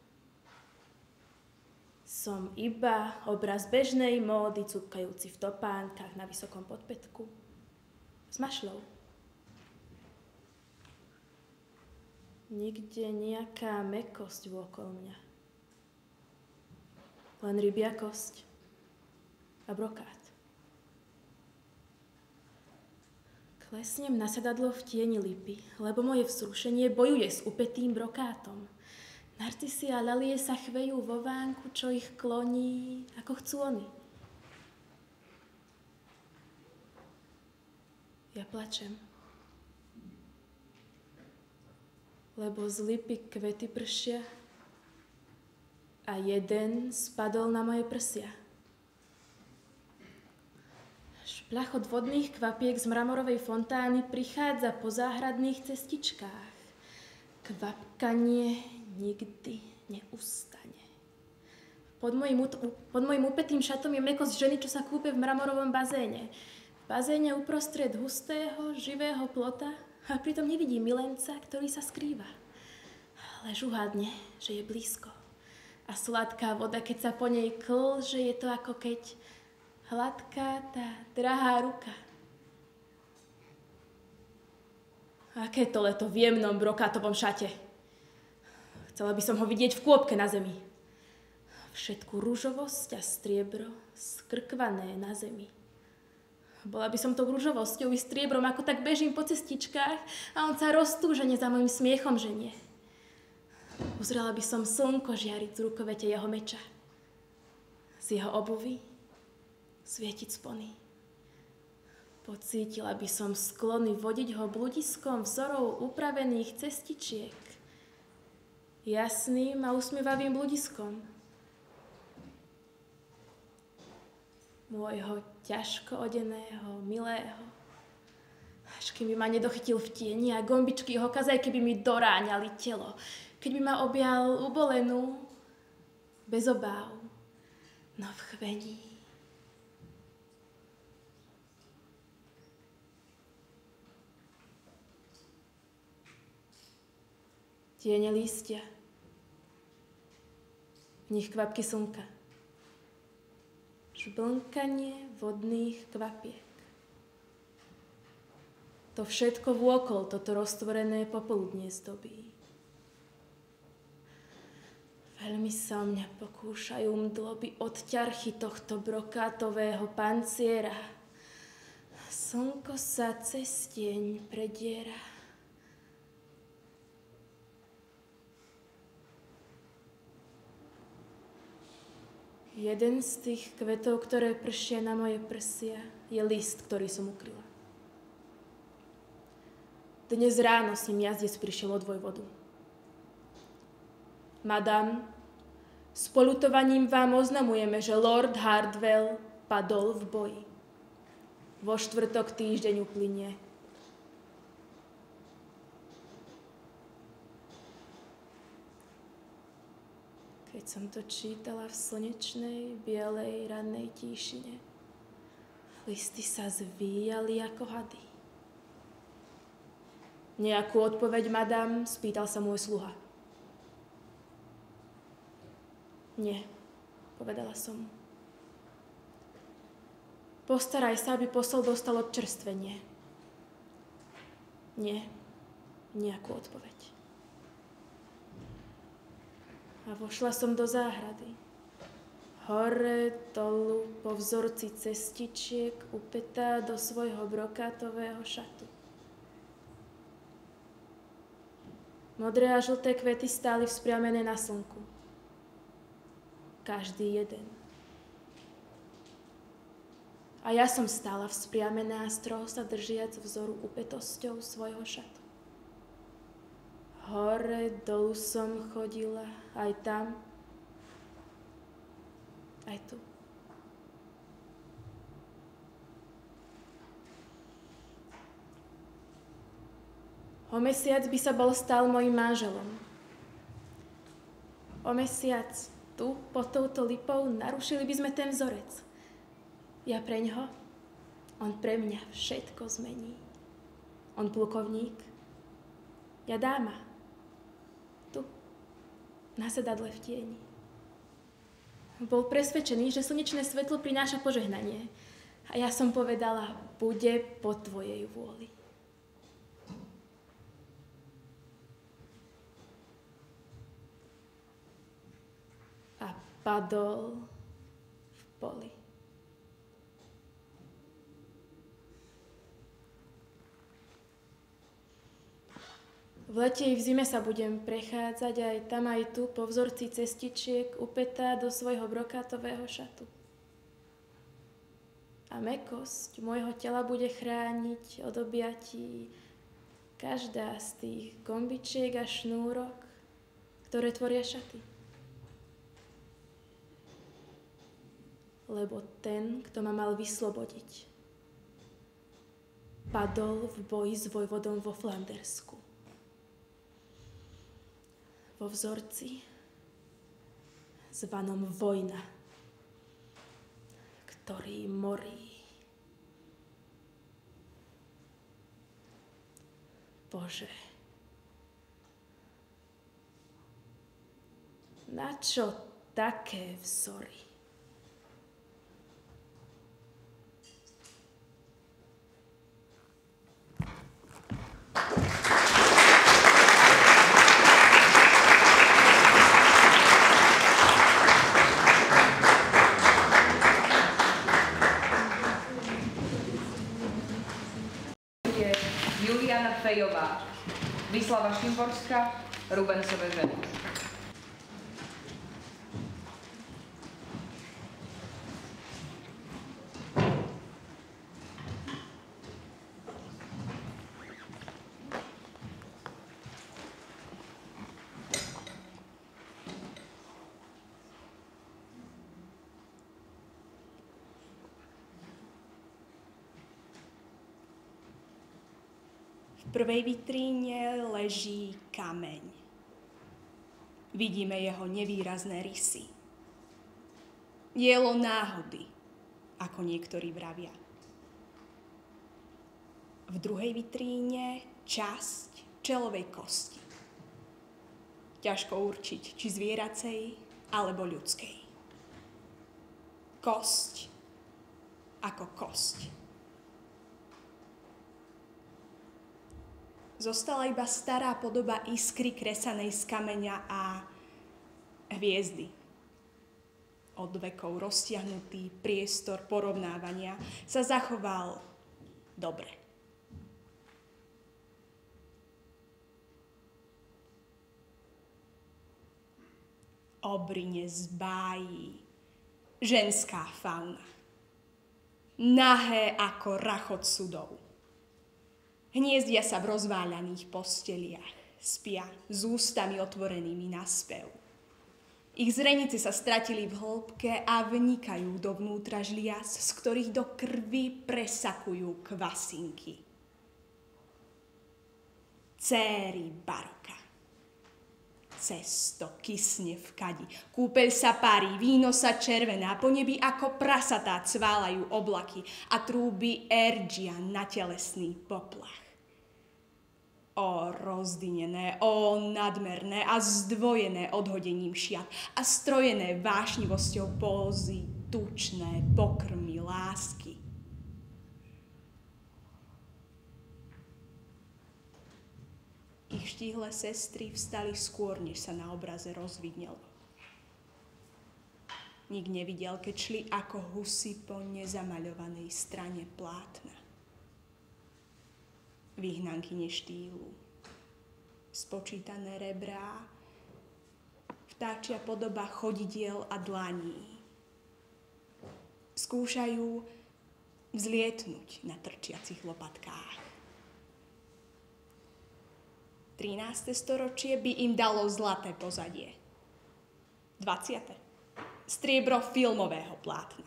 Som iba obraz bežnej módy, cupkajúci v topánkach na vysokom podpätku, s mašľou. Nikde nejaká mäkkosť vôkol mňa. Len rybia kosť a brokát. Klesnem na sedadlo v tieni lipy, lebo moje vzrušenie bojuje s upätým brokátom. Narcisy a lalie sa chvejú vo vánku, čo ich kloní, ako chcú oni. Ja plačem, lebo z lipy kvety pršia a jeden spadol na moje prsia. Šplachot vodných kvapiek z mramorovej fontány prichádza po záhradných cestičkách. Kvapkanie nikdy neustane. Pod mojím upätým šatom je mäkkosť ženy, čo sa kúpe v mramorovom bazéne. V bazéne uprostred hustého, živého plota a pritom nevidí milenca, ktorý sa skrýva. Lež uhádne, že je blízko. A sladká voda, keď sa po nej klže, je to ako keď hladká tá drahá ruka. Aké to leto v jemnom brokátovom šate. Chcela by som ho vidieť v kôpke na zemi. Všetku ružovosť a striebro skrkvané na zemi. Bola by som tou ružovosťou i striebrom, ako tak bežím po cestičkách a on sa roztúžene za mojim smiechom ženie. Uzrela by som slnko žiariť z rukovete jeho meča. Z jeho obuvy svietiť spony. Pocítila by som sklony vodiť ho bludiskom vzorov upravených cestičiek. Jasným a usmievavým bludiskom. Môjho ťažko odeného, milého. Až keby ma nedochytil v tieni a gombičky jeho kazajky by mi doráňali telo. Keď by ma objal ubolenú, bez obáv, no v chvení. Tiene lístia. V nich kvapky slnka. Žblnkanie vodných kvapiek. To všetko vôkol toto roztvorené popoludnie zdobí. Veľmi sa o mňa pokúšajú mdloby od ťarchy tohto brokátového panciera. Slnko sa cez tieň prediera. Jeden z tých kvetov, ktoré pršia na moje prsia, je list, ktorý som ukryla. Dnes ráno s ním jazdec prišiel od vojvodu. Madam, s poľutovaním vám oznamujeme, že Lord Hardwell padol v boji. Vo štvrtok týždeň uplynie. Keď som to čítala v slnečnej, bielej, rannej tíšine, listy sa zvíjali ako hady. Nejakú odpoveď, madam, spýtal sa môj sluha. Nie, povedala som mu. Postaraj sa, aby posol dostal občerstvenie. Nie, nejakú odpoveď. A vošla som do záhrady. Hore, dolu, po vzorci cestičiek, upätá do svojho brokátového šatu. Modré a žlté kvety stáli vzpriamené na slnku. Každý jeden. A ja som stála vzpriamená, stroho sa držiac vzoru upätosťou svojho šatu. Hore, dolu som chodila, aj tam, aj tu. O mesiac by sa bol stal mojím manželom. O mesiac tu, pod touto lipou, narušili by sme ten vzorec. Ja preňho, on pre mňa všetko zmení. On plukovník, ja dáma. Tu, na sedadle v tieni. Bol presvedčený, že slnečné svetlo prináša požehnanie. A ja som povedala, bude po tvojej vôli. padol v poli. V lete i v zime sa budem prechádzať aj tam aj tu po vzorci cestičiek upätá do svojho brokátového šatu. A mäkkosť môjho tela bude chrániť od objatí každá z tých gombičiek a šnúrok, ktoré tvoria šaty. Lebo ten, kto ma mal vyslobodiť, padol v boji s vojvodom vo Flandersku. Vo vzorci zvanom vojna, ktorý morí. Bože, na čo také vzory? Juliana Fejová, Víslava Šimborská, Rubensové ženy. V prvej vitríne leží kameň. Vidíme jeho nevýrazné rysy. Dielo náhody, ako niektorí vravia. V druhej vitríne časť čelovej kosti. Ťažko určiť, či zvieracej alebo ľudskej. Kosť ako kosť. Zostala iba stará podoba iskry kresanej z kameňa a hviezdy. Od vekov roztiahnutý priestor porovnávania sa zachoval dobre. Obrine z bájí ženská fauna. Nahé ako rachot sudov. Hniezdia sa v rozváľaných posteliach, spia s ústami otvorenými na spev. Ich zrenice sa stratili v hĺbke a vnikajú dovnútra žliaz, z ktorých do krvi presakujú kvasinky. Céry baroka. Cesto kysne v kadi, kúpeľ sa parí, víno sa červená, po nebi ako prasatá cválajú oblaky a trúby Ergia na telesný poplach. O rozdynené, o nadmerné a zdvojené odhodením šiat a strojené vášnivosťou pózy, tučné pokrmy lásky. Ich štíhle sestry vstali skôr, než sa na obraze rozvidnelo. Nik nevidel, keď šli ako husy po nezamaľovanej strane plátna. Vyhnankyne štýlu, spočítané rebrá, vtáčia podoba chodidiel a dlaní. Skúšajú vzlietnúť na trčiacich lopatkách. 13. storočie by im dalo zlaté pozadie. 20. striebro filmového plátna.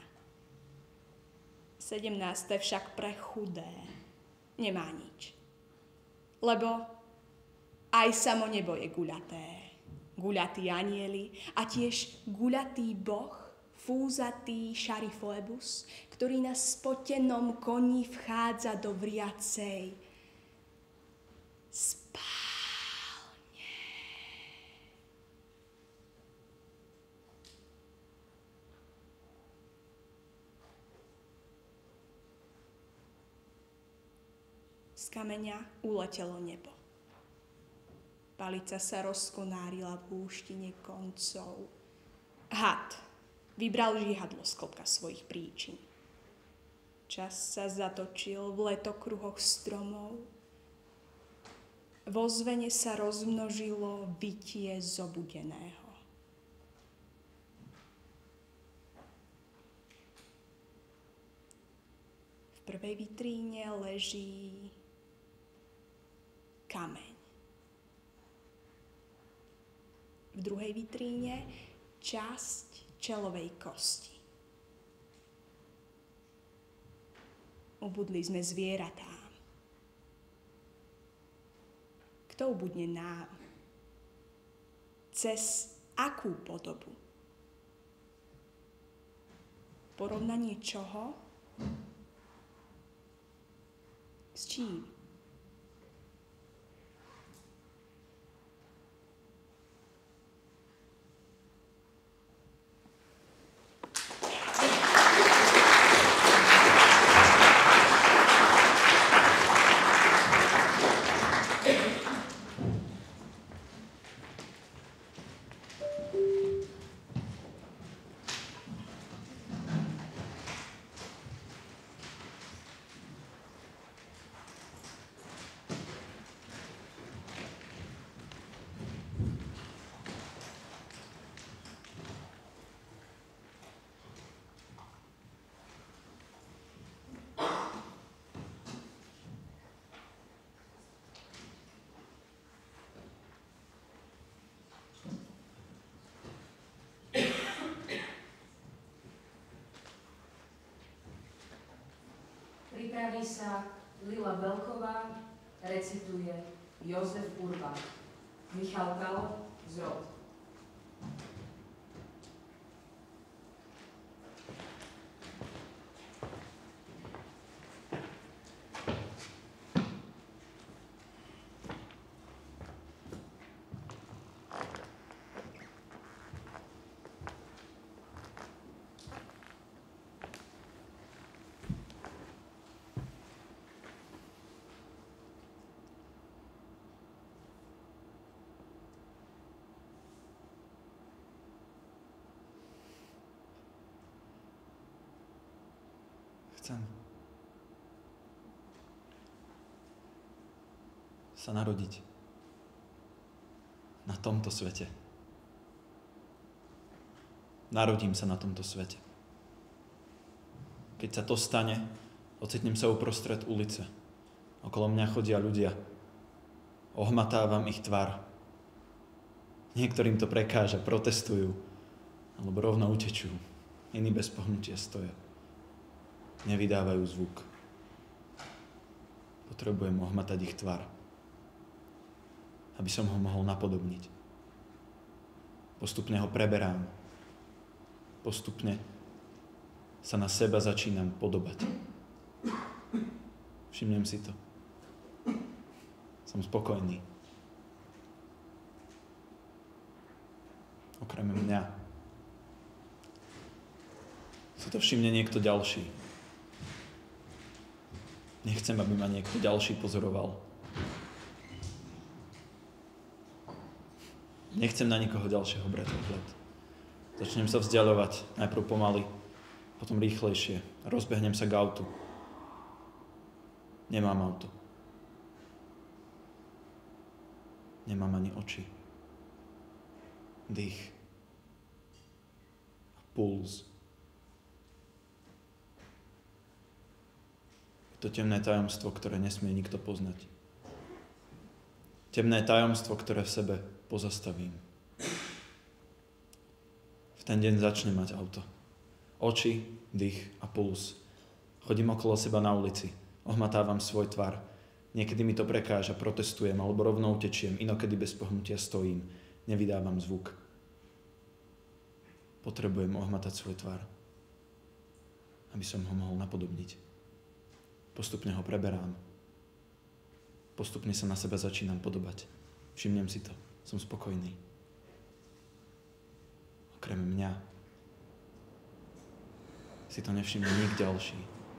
17. však pre chudé nemá nič. Lebo aj samo nebo je guľaté. Guľatí anieli a tiež guľatý boh, fúzatý Šarifoebus, ktorý na spotenom koni vchádza do vriacej spálne. Z kameňa uletelo nebo. Palica sa rozkonárila v húštine koncov. Had Vybral žihadlo z klopka svojich príčin. Čas sa zatočil v letokruhoch stromov. Vo zvene sa rozmnožilo vytie zobudeného. V prvej vitríne leží kameň. V druhej vitríne časť čelovej kosti. Ubudli sme zvieratám. Kto ubudne nám? Cez akú podobu? Porovnanie čoho? S čím? Pripraví sa Lila Belková, recituje Jozef Urbán, Michal Kalo, Zrod. Chcem sa narodiť na tomto svete. Narodím sa na tomto svete. Keď sa to stane, ocitnem sa uprostred ulice. Okolo mňa chodia ľudia. Ohmatávam ich tvar. Niektorým to prekáža, protestujú, alebo rovno utečú. Iní bez pohnutia stoja. Nevydávajú zvuk. Potrebujem ohmatať ich tvar, aby som ho mohol napodobniť. Postupne ho preberám. Postupne sa na seba začínam podobať. Všimnem si to. Som spokojný. Okrem mňa si to všimne niekto ďalší. Nechcem, aby ma niekto ďalší pozoroval. Nechcem na nikoho ďalšieho brať ohľad. Začnem sa vzdialovať, najprv pomaly, potom rýchlejšie. Rozbehnem sa k autu. Nemám auto. Nemám ani oči. Dých. A puls. To temné tajomstvo, ktoré nesmie nikto poznať. Temné tajomstvo, ktoré v sebe pozastavím. V ten deň začnem mať auto. Oči, dých a puls. Chodím okolo seba na ulici. Ohmatávam svoj tvar. Niekedy mi to prekáža, protestujem alebo rovno utečiem. Inokedy bez pohnutia stojím. Nevydávam zvuk. Potrebujem ohmatať svoj tvar, aby som ho mohol napodobniť. Postupne ho preberám. Postupne sa na seba začínam podobať. Všimnem si to. Som spokojný. Okrem mňa si to nevšimne nik ďalší.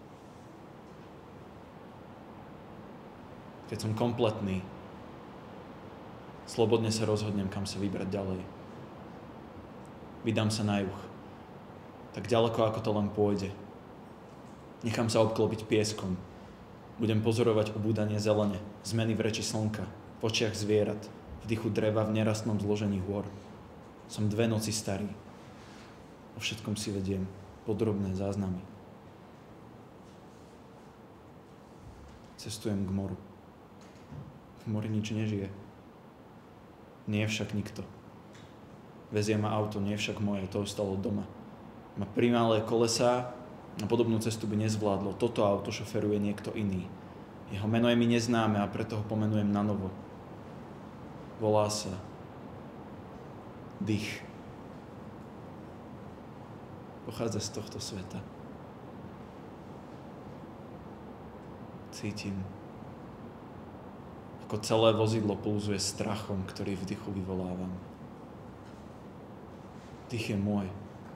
Keď som kompletný, slobodne sa rozhodnem, kam sa vybrať ďalej. Vydám sa na juh. Tak ďaleko, ako to len pôjde. Nechám sa obklopiť pieskom. Budem pozorovať ubúdanie zelene, zmeny v reči slnka, v očiach zvierat, v dychu dreva, v nerastnom zložení hôr. Som 2 noci starý. O všetkom si vediem podrobné záznamy. Cestujem k moru. V mori nič nežije. Nie však nikto. Vezie ma auto, nie však moje, to ostalo doma. Má primalé kolesá, na podobnú cestu by nezvládlo. Toto auto šoferuje niekto iný. Jeho meno je mi neznáme a preto ho pomenujem na novo. Volá sa Dých. Pochádza z tohto sveta. Cítim, ako celé vozidlo pulzuje strachom, ktorý v dychu vyvolávam. Dých je môj.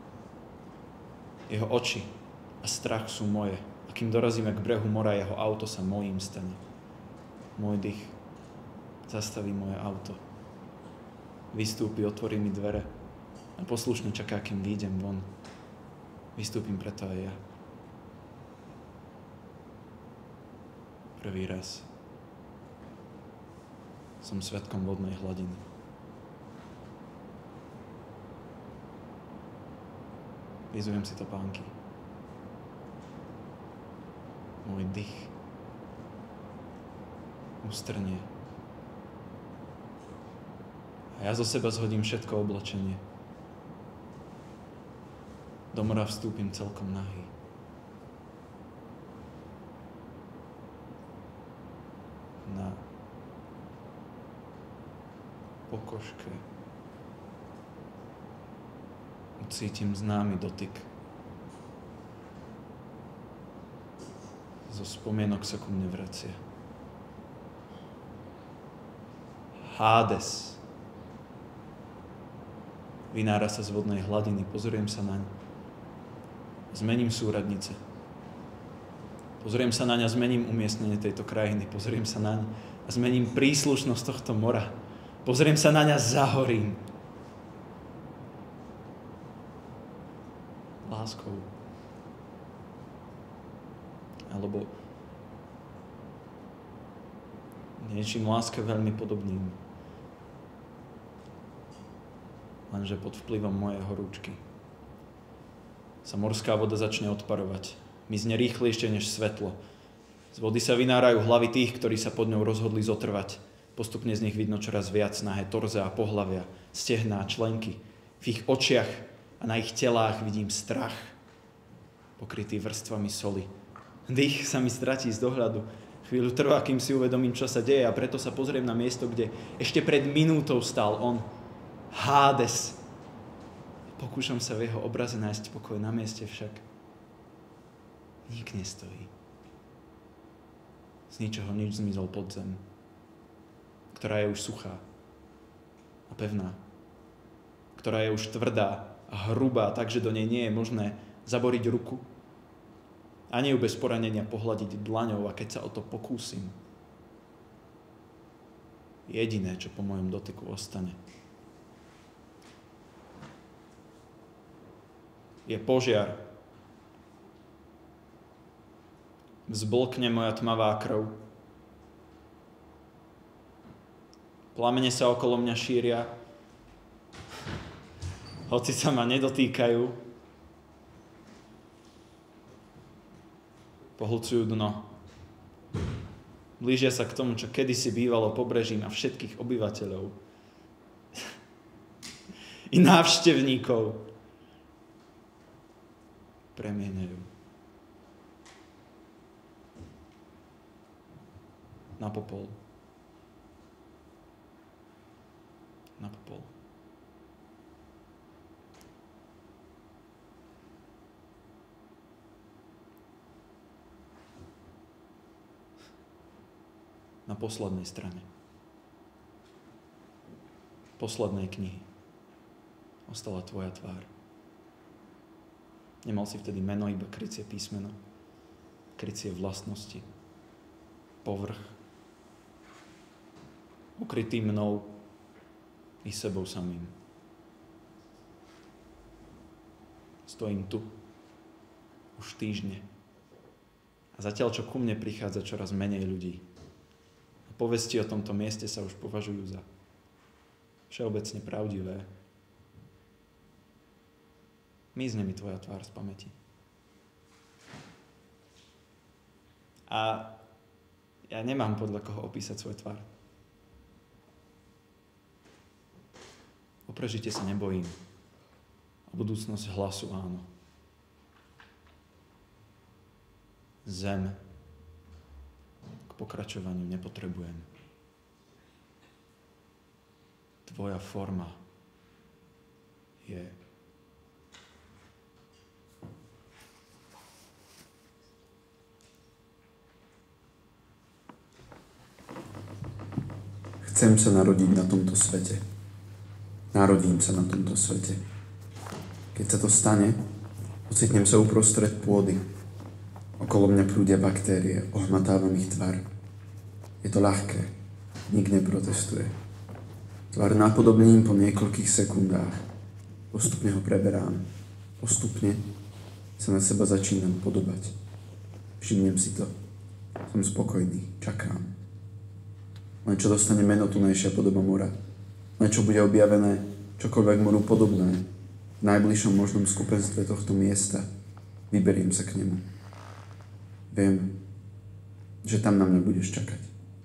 Jeho oči a strach sú moje. A kým dorazíme k brehu mora, jeho auto sa mojím stane. Môj dých zastaví moje auto. Vystúpi, otvorí mi dvere a poslušne čaká, kým výjdem von. Vystúpim preto aj ja. Prvý raz som svedkom vodnej hladiny. Vyzujem si topánky. Môj dých. Ústrnie. A ja zo seba zhodím všetko oblečenie. Do mora vstúpim celkom nahý. Na pokožke ucítim známy dotyk. Zo spomienok sa ku mne vracia. Hades. Vynára sa z vodnej hladiny, pozriem sa naň. Zmením súradnice. Pozriem sa naň a zmením umiestnenie tejto krajiny. Pozriem sa naň a zmením príslušnosť tohto mora. Pozriem sa naň a zahorím. Láskou. Alebo niečím láske veľmi podobným. Lenže pod vplyvom mojej horúčky sa morská voda začne odparovať. Mizne rýchlejšie než svetlo. Z vody sa vynárajú hlavy tých, ktorí sa pod ňou rozhodli zotrvať. Postupne z nich vidno čoraz viac nahé torze a pohlavia, stehná, členky. V ich očiach a na ich telách vidím strach, pokrytý vrstvami soli. Dých sa mi stratí z dohľadu. Chvíľu trvá, kým si uvedomím, čo sa deje, a preto sa pozriem na miesto, kde ešte pred minútou stál on. Hades. Pokúšam sa v jeho obraze nájsť pokoj, na mieste však nik nestojí. Z ničoho nič zmizol pod zem, ktorá je už suchá a pevná, ktorá je už tvrdá a hrubá, takže do nej nie je možné zaboriť ruku, ani ju bez poranenia pohľadiť dlaňou, a keď sa o to pokúsim, jediné, čo po mojom dotyku ostane, je požiar. Vzblkne moja tmavá krv. Plamene sa okolo mňa šíria, hoci sa ma nedotýkajú. Pohlcujú dno. Blížia sa k tomu, čo kedysi bývalo pobrežím a všetkých obyvateľov i návštevníkov premieňajú na popol. Na popol. Na poslednej strane poslednej knihy ostala tvoja tvár. Nemal si vtedy meno, iba krycie písmeno, krycie vlastnosti, povrch, ukrytý mnou i sebou samým. Z Stojím tu už týždne. A zatiaľ, čo ku mne prichádza čoraz menej ľudí. A povesti o tomto mieste sa už považujú za všeobecne pravdivé. Mizne mi tvoja tvár z pamäti. A ja nemám podľa koho opísať svoj tvár. O prežitie sa nebojím. O budúcnosť hlasu áno. Zem k pokračovaniu nepotrebujem. Tvoja forma je Chcem sa narodiť na tomto svete. Narodím sa na tomto svete. Keď sa to stane, ocitnem sa uprostred pôdy. Okolo mňa prúdia baktérie, ohmatávam ich tvar. Je to ľahké, nik neprotestuje. Tvar napodobním po niekoľkých sekundách. Postupne ho preberám. Postupne sa na seba začínam podobať. Všimnem si to. Som spokojný, čakám. Len čo dostane meno tunajšia podoba mora. Len čo bude objavené, čokoľvek moru podobné. V najbližšom možnom skupenstve tohto miesta vyberiem sa k nemu. Viem, že tam na mňa budeš čakať.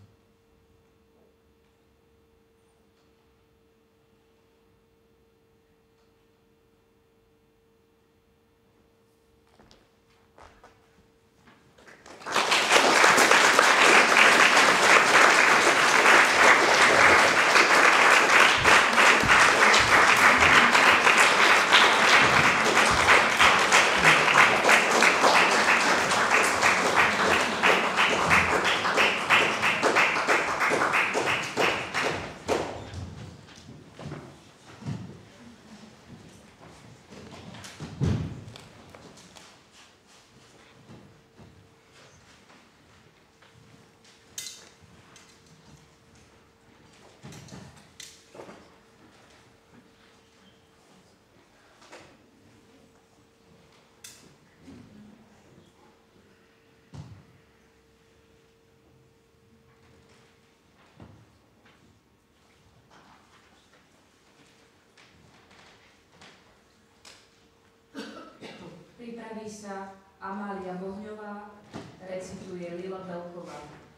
Pripraví sa Amália Bohňová, recituje Lila Belková.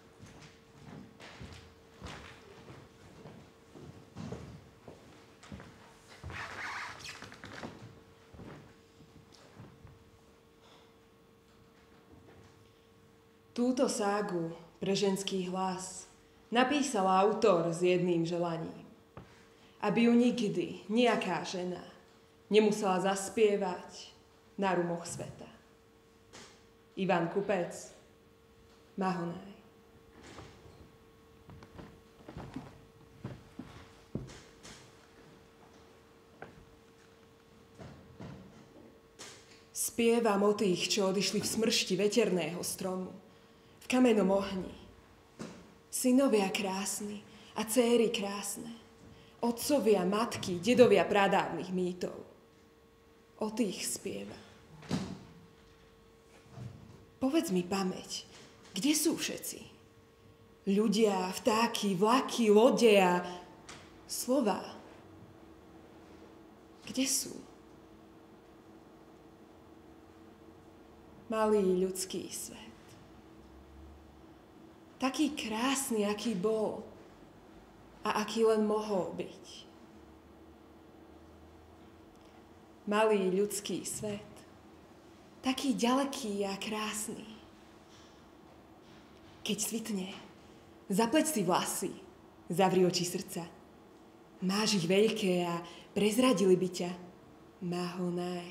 Túto ságu pre ženský hlas napísal autor s jedným želaním. Aby ju nikdy nejaká žena nemusela zaspievať na rumoch sveta. Ivan Kupec, Mahonaj. Spievam o tých, čo odišli v smršti veterného stromu, v kamennom ohni. Synovia krásni a céry krásne, otcovia, matky, dedovia pradávnych mýtov. O tých spieva. Povedz mi, pamäť, kde sú všetci? Ľudia, vtáky, vlaky, lode a slová. Kde sú? Malý ľudský svet. Taký krásny, aký bol a aký len mohol byť. Malý ľudský svet. Taký ďaleký a krásny. Keď svitne, zapleť si vlasy, zavri oči srdca. Máš ich veľké a prezradili by ťa. Mahonaj.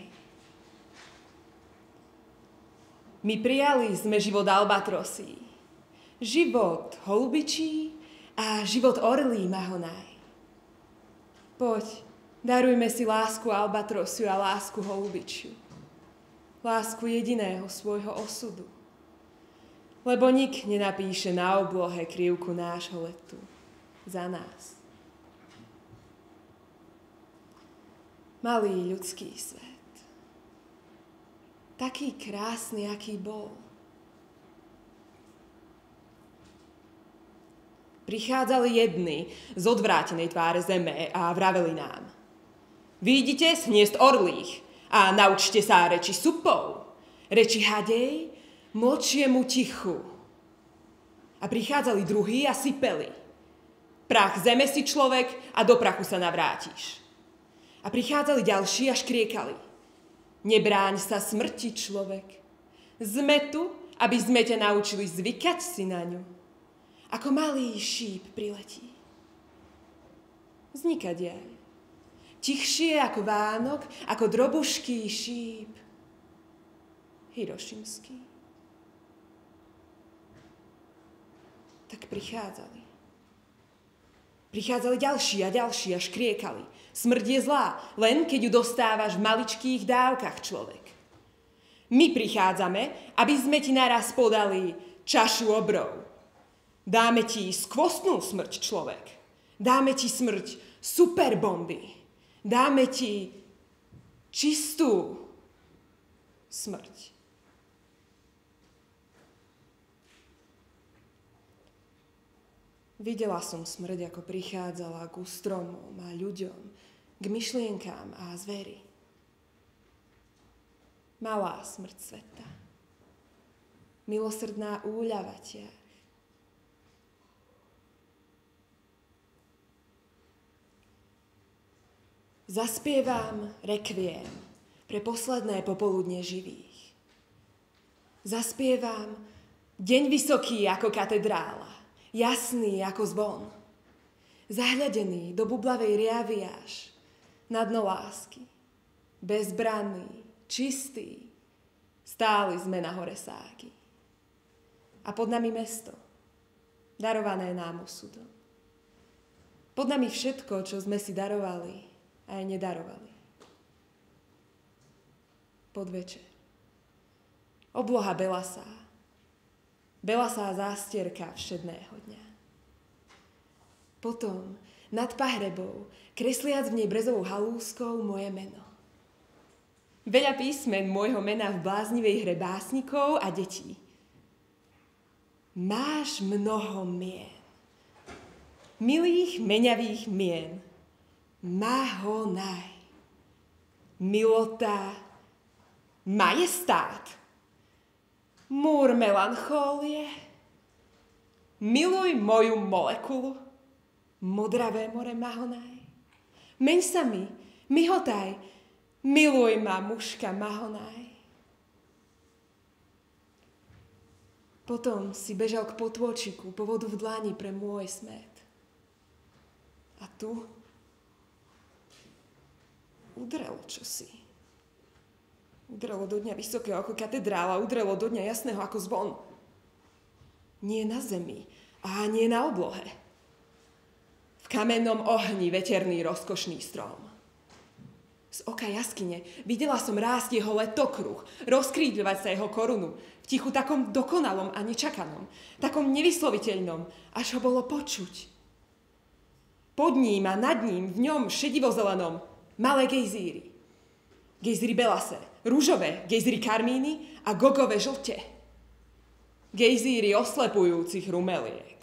My prijali sme život albatrosí. Život holubičí a život orlí, Mahonaj. Poď, darujme si lásku albatrosiu a lásku holubičiu. Lásku jediného svojho osudu. Lebo nik nenapíše na oblohe krivku nášho letu za nás. Malý ľudský svet. taký krásny, aký bol. Prichádzali jedni z odvrátenej tváre zeme a vraveli nám: Výjdite z hniezd orlých a naučte sa reči supov, reči hadej, mlčiemu tichu. A prichádzali druhí a sypeli: Prach zeme si človek a do prachu sa navrátiš. A prichádzali ďalší a škriekali: Nebráň sa smrti, človek. Sme tu, aby sme ťa naučili zvykať si na ňu. Ako malý šíp priletí. Znikadiaľ. Tichšie ako Vánok, ako drobušký šíp. Hirošimský. Tak prichádzali. Prichádzali ďalší a ďalší a škriekali: Smrť je zlá, len keď ju dostávaš v maličkých dávkach, človek. My prichádzame, aby sme ti naraz podali čašu obrov. Dáme ti skvostnú smrť, človek. Dáme ti smrť superbomby. Dáme ti čistú smrť. Videla som smrť, ako prichádzala ku stromom a ľuďom, k myšlienkám a zveri. Malá smrť sveta. Milosrdná úľava tiach. Zaspievam rekviem pre posledné popoludne živých. Zaspievam deň vysoký ako katedrála, jasný ako zvon, zahľadený do bublavej riavy až na dno lásky, bezbranný, čistý, stáli sme na hore Sáky. A pod nami mesto, darované nám osudom. Pod nami všetko, čo sme si darovali aj nedarovali. Podvečer. Obloha belasá. Belasá zástierka všedného dňa. Potom nad pahrebou, kresliac v nej brezovou halúskou moje meno. Veľa písmen môjho mena v bláznivej hre básnikov a detí. Máš mnoho mien. Milých, meňavých mien. Mahonaj, milota, majestát, múr melanchólie, miluj moju molekulu, modravé more Mahonaj. Meň sa mi, mihotaj, miluj ma, mužka Mahonaj. Potom si bežal k potôčiku, po vodu v dlani pre môj smet. A tu udrelo čosi. Udrelo do dňa vysokého ako katedrála, udrelo do dňa jasného ako zvon. Nie na zemi a nie na oblohe. V kamennom ohni veterný rozkošný strom. Z oka jaskyne videla som rásť jeho letokruh, rozkrídľovať sa jeho korunu, v tichu takom dokonalom a nečakanom, takom nevysloviteľnom, až ho bolo počuť. Pod ním a nad ním, v ňom šedivo-zelenom, malé gejzíry. Gejzíry belasé, ružové, gejzíry karmíny a gogové žlte. Gejzíry oslepujúcich rumeliek.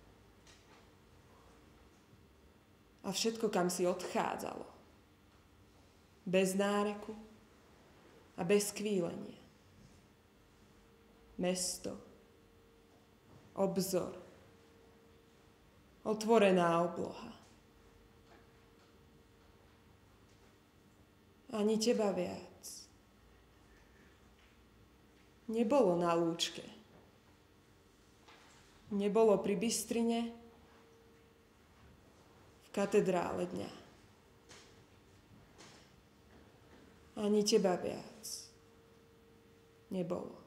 A všetko, kam si odchádzalo. Bez náreku a bez kvílenia. Mesto, obzor, otvorená obloha. Ani teba viac. Nebolo na lúčke. Nebolo pri Bystrine, v katedrále dňa. Ani teba viac. Nebolo.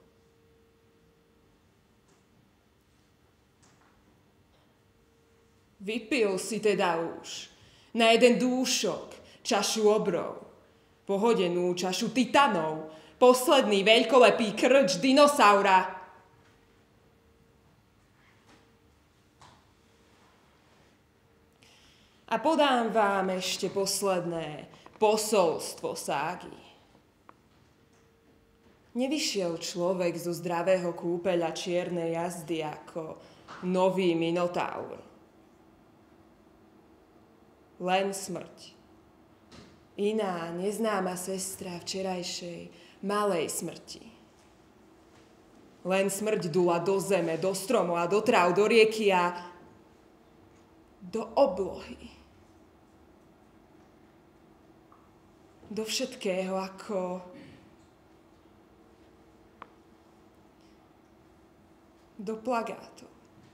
Vypil si teda už na jeden dúšok čašu obrov, pohodenú čašu titanov, posledný veľkolepý krč dinosaura. A podám vám ešte posledné posolstvo ságy. Nevyšiel človek zo zdravého kúpeľa čiernej jazdy ako nový minotaur. Len smrť. Iná, neznáma sestra včerajšej malej smrti. Len smrť dula do zeme, do stromov a do tráv, do rieky a do oblohy. Do všetkého ako do plagátov.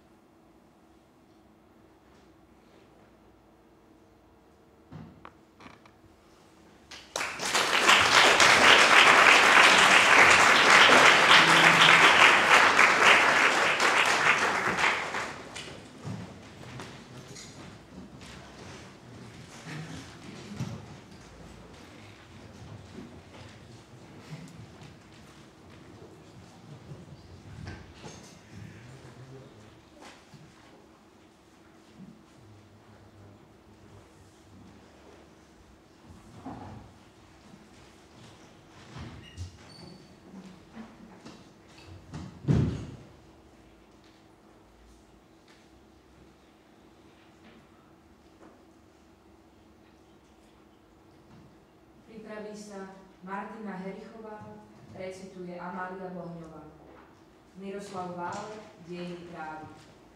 Pripraví sa Martina Herichová, recituje Amália Bohňová. Miroslav Válek, Dejiny trávy.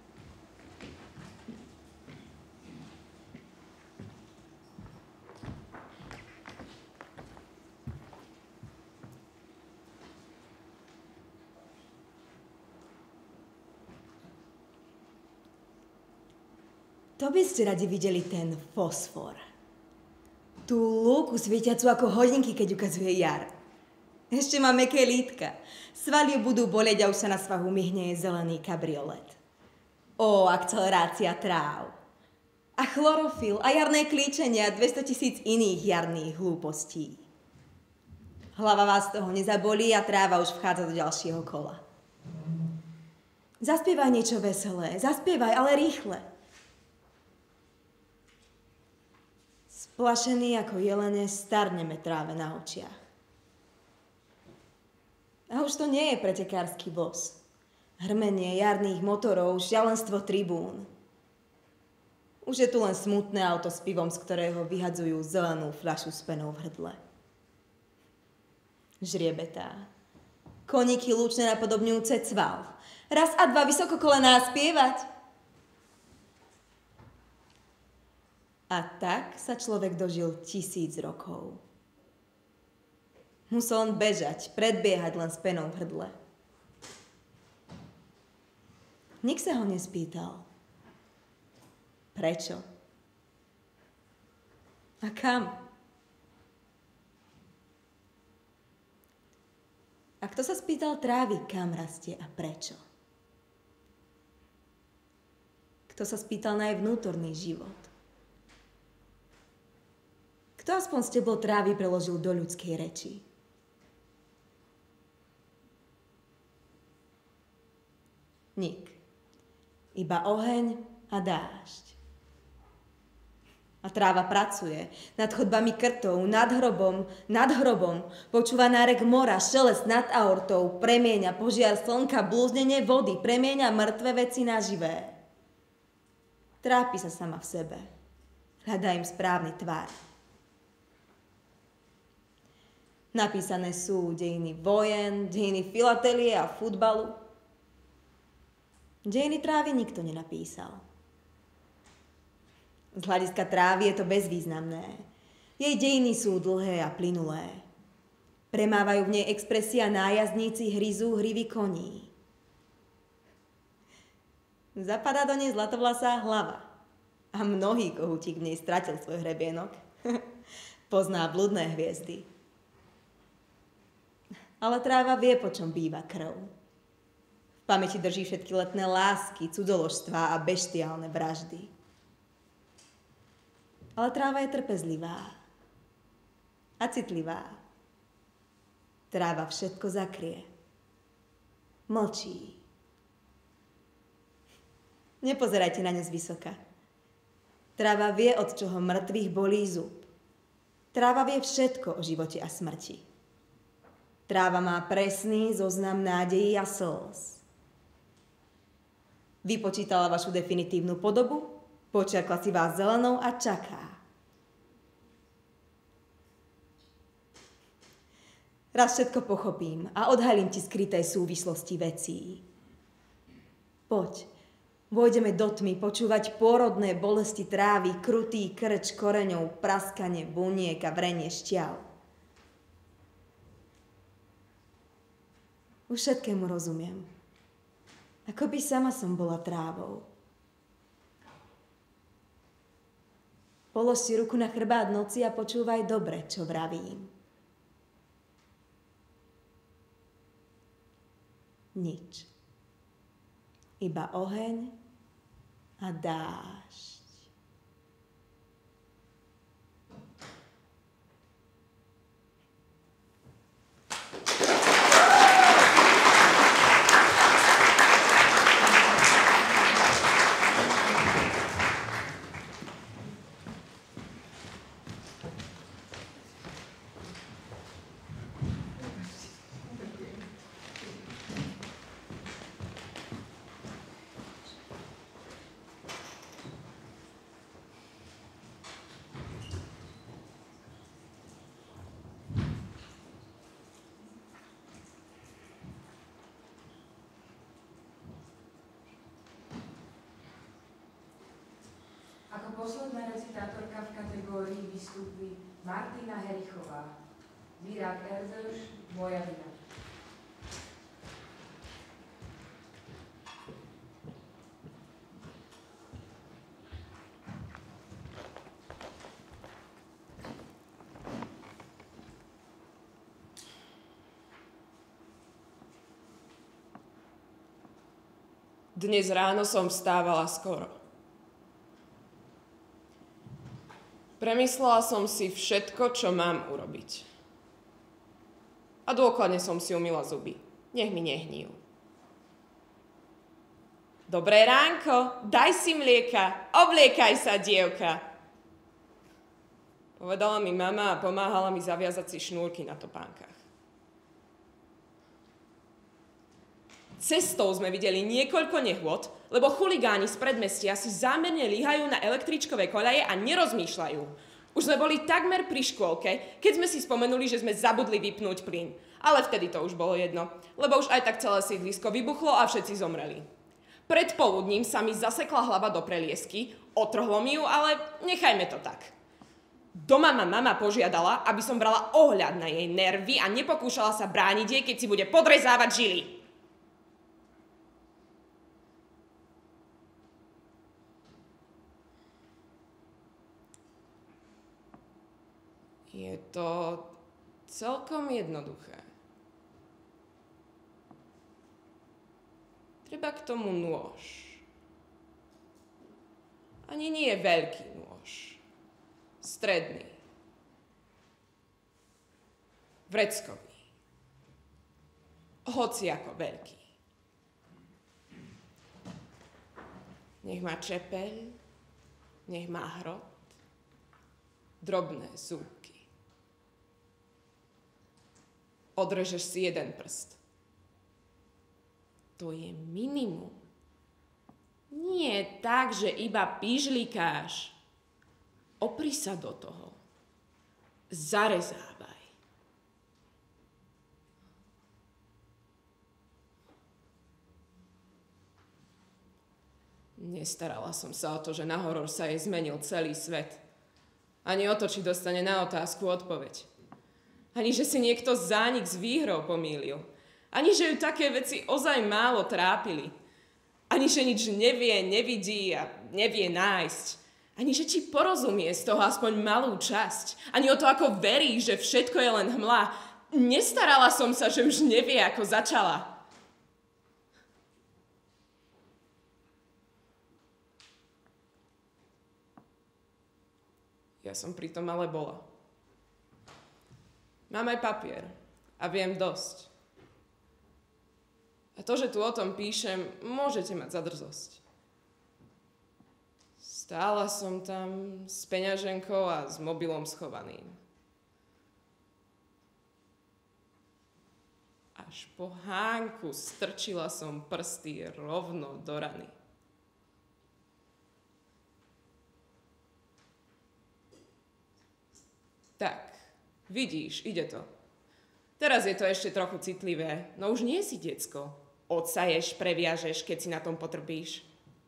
To by ste radi videli ten fosfor. Tú lúku svietiacu ako hodinky, keď ukazuje jar. Ešte má mäkké lítka. Svaly budú boleť a už sa na svahu myhne zelený kabriolet. Ó, akcelerácia tráv. A chlorofil, a jarné klíčenia, 200 000 iných jarných hlúpostí. Hlava vás toho nezabolí a tráva už vchádza do ďalšieho kola. Zaspievaj niečo veselé, zaspievaj, ale rýchle. Splašený ako jelene starneme tráve na očiach. A už to nie je pretekársky voz. Hrmenie jarných motorov, šialenstvo tribún. Už je tu len smutné auto s pivom, z ktorého vyhadzujú zelenú fľašu s penou v hrdle. Žriebetá. Koníky lúčne napodobňujúce cval. Raz a dva vysokokolená spievať. A tak sa človek dožil 1000 rokov. Musel on bežať, predbiehať len s penou v hrdle. Nik sa ho nespýtal. Prečo? A kam? A kto sa spýtal trávy, kam rastie a prečo? Kto sa spýtal na jej vnútorný život? Kto aspoň steblo trávy preložil do ľudskej reči? Nik. Iba oheň a dážď. A tráva pracuje nad chodbami krtov, nad hrobom, počúva nárek mora, šelest nad aortou, premieňa požiar slnka, blúznenie vody, premieňa mŕtve veci na živé. Trápi sa sama v sebe. Hľadá im správny tvar. Napísané sú dejiny vojen, dejiny filatelie a futbalu. Dejiny trávy nikto nenapísal. Z hľadiska trávy je to bezvýznamné. Jej dejiny sú dlhé a plynulé. Premávajú v nej expresia nájazdníci hryzú hrivy koní. Zapadá do nej zlatovlasá hlava. A mnohý kohútik v nej stratil svoj hrebienok. Pozná bludné hviezdy. Ale tráva vie, po čom býva krv. V pamäti drží všetky letné lásky, cudzoložstvá a beštiálne vraždy. Ale tráva je trpezlivá a citlivá. Tráva všetko zakrie. Mlčí. Nepozerajte na ňu zvysoka. Tráva vie, od čoho mŕtvych bolí zub. Tráva vie všetko o živote a smrti. Tráva má presný zoznam nádejí a slz. Vypočítala vašu definitívnu podobu, počiarkla si vás zelenou a čaká. Raz všetko pochopím a odhalím ti skryté súvislosti vecí. Poď, vojdeme do tmy počúvať pôrodné bolesti trávy, krutý krč koreňov, praskanie buniek a vrenie šťav. Už všetkému rozumiem. Ako by sama som bola trávou. Polož si ruku na chrbát noci a počúvaj dobre, čo vravím. Nič. Iba oheň a dážď. Ako posledná recitátorka v kategórii vystúpi Martina Herichová. Vírák Erdős, Moja vina. Dnes ráno som vstávala skoro. Premyslela som si všetko, čo mám urobiť. A dôkladne som si umyla zuby. Nech mi nehníjú. Dobré ránko, daj si mlieka, obliekaj sa, dievka. Povedala mi mama a pomáhala mi zaviazať si šnúrky na topánkach. Cestou sme videli niekoľko nehôd, lebo chuligáni z predmestia si zámerne líhajú na električkové koľaje a nerozmýšľajú. Už sme boli takmer pri škôlke, keď sme si spomenuli, že sme zabudli vypnúť plyn. Ale vtedy to už bolo jedno, lebo už aj tak celé sídlisko vybuchlo a všetci zomreli. Pred poludním sa mi zasekla hlava do preliesky, otrhlo mi ju, ale nechajme to tak. Doma ma mama požiadala, aby som brala ohľad na jej nervy a nepokúšala sa brániť jej, keď si bude podrezávať žily. Je to celkom jednoduché. Treba k tomu nôž. Ani nie veľký nôž. Stredný. Vreckový. Hociako veľký. Nech má čepeľ, nech má hrot, drobné zúbky. Odrežeš si jeden prst. To je minimum. Nie tak, že iba pižlikáš. Opri sa do toho. Zarezávaj. Nestarala som sa o to, že na horor sa jej zmenil celý svet. Ani o to, či dostane na otázku odpoveď. Ani že si niekto zánik s výhrou pomýlil. Ani že ju také veci ozaj málo trápili. Ani že nič nevie, nevidí a nevie nájsť. Ani že ti porozumie z toho aspoň malú časť. Ani o to, ako verí, že všetko je len hmla. Nestarala som sa, že už nevie, ako začala. Ja som pri tom ale bola. Mám aj papier a viem dosť. A to, že tu o tom píšem, môžete mať za drzosť. Stála som tam s peňaženkou a s mobilom schovaným. Až po hánku strčila som prsty rovno do rany. Tak, vidíš, ide to. Teraz je to ešte trochu citlivé, no už nie si decko. Odsaješ, previažeš, keď si na tom potrpíš.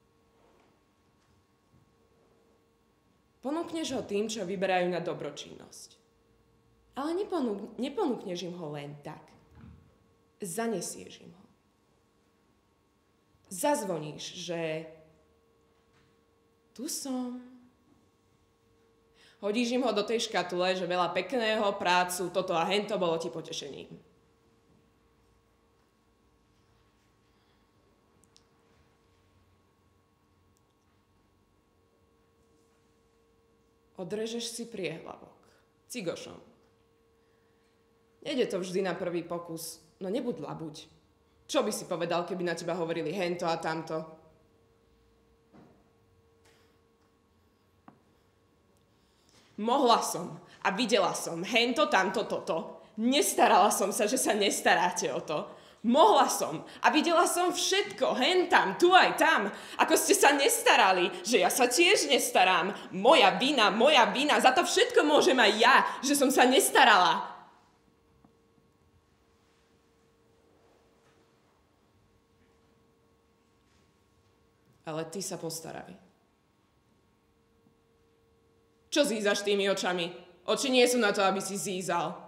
Ponúkneš ho tým, čo vyberajú na dobročinnosť. Ale neponúkneš im ho len tak. Zanesieš im ho. Zazvoníš, že tu som. Hodíš im ho do tej škatule, že veľa pekného, prácu, toto a hento bolo ti potešením. Odrežeš si priehlavok. Cigošom. Nejde to vždy na prvý pokus, no nebuď labuť. Čo by si povedal, keby na teba hovorili hento a tamto? Mohla som a videla som hento, tamto, toto. Nestarala som sa, že sa nestaráte o to. Mohla som a videla som všetko, hen tam, tu aj tam. Ako ste sa nestarali, že ja sa tiež nestarám. Moja vina, za to všetko môžem aj ja, že som sa nestarala. Ale ty sa postaraj. Čo zízaš tými očami? Oči nie sú na to, aby si zízal.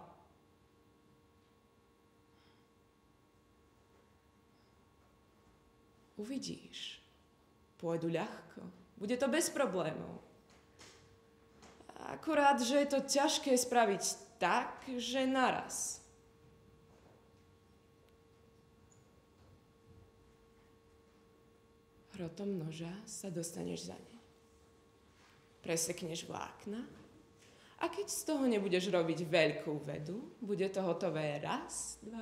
Uvidíš. Pôjdu ľahko. Bude to bez problémov. Akurát, že je to ťažké spraviť tak, že naraz. Hrotom noža sa dostaneš za ne. Presekneš vlákna a keď z toho nebudeš robiť veľkú vedu, bude to hotové raz, dva.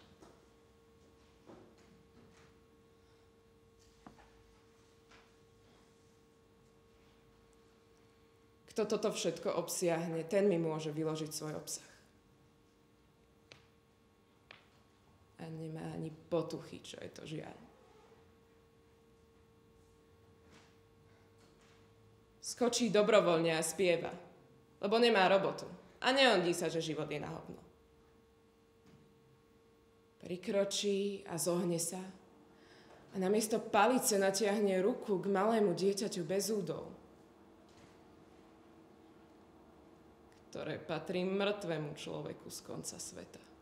Kto toto všetko obsiahne, ten mi môže vyložiť svoj obsah. A nemá ani potuchy, čo je to žiaľ. Skočí dobrovoľne a spieva, lebo nemá robotu a neondí sa, že život je na hovno. Prikročí a zohne sa a namiesto palice natiahne ruku k malému dieťaťu bez údov, ktoré patrí mŕtvemu človeku z konca sveta.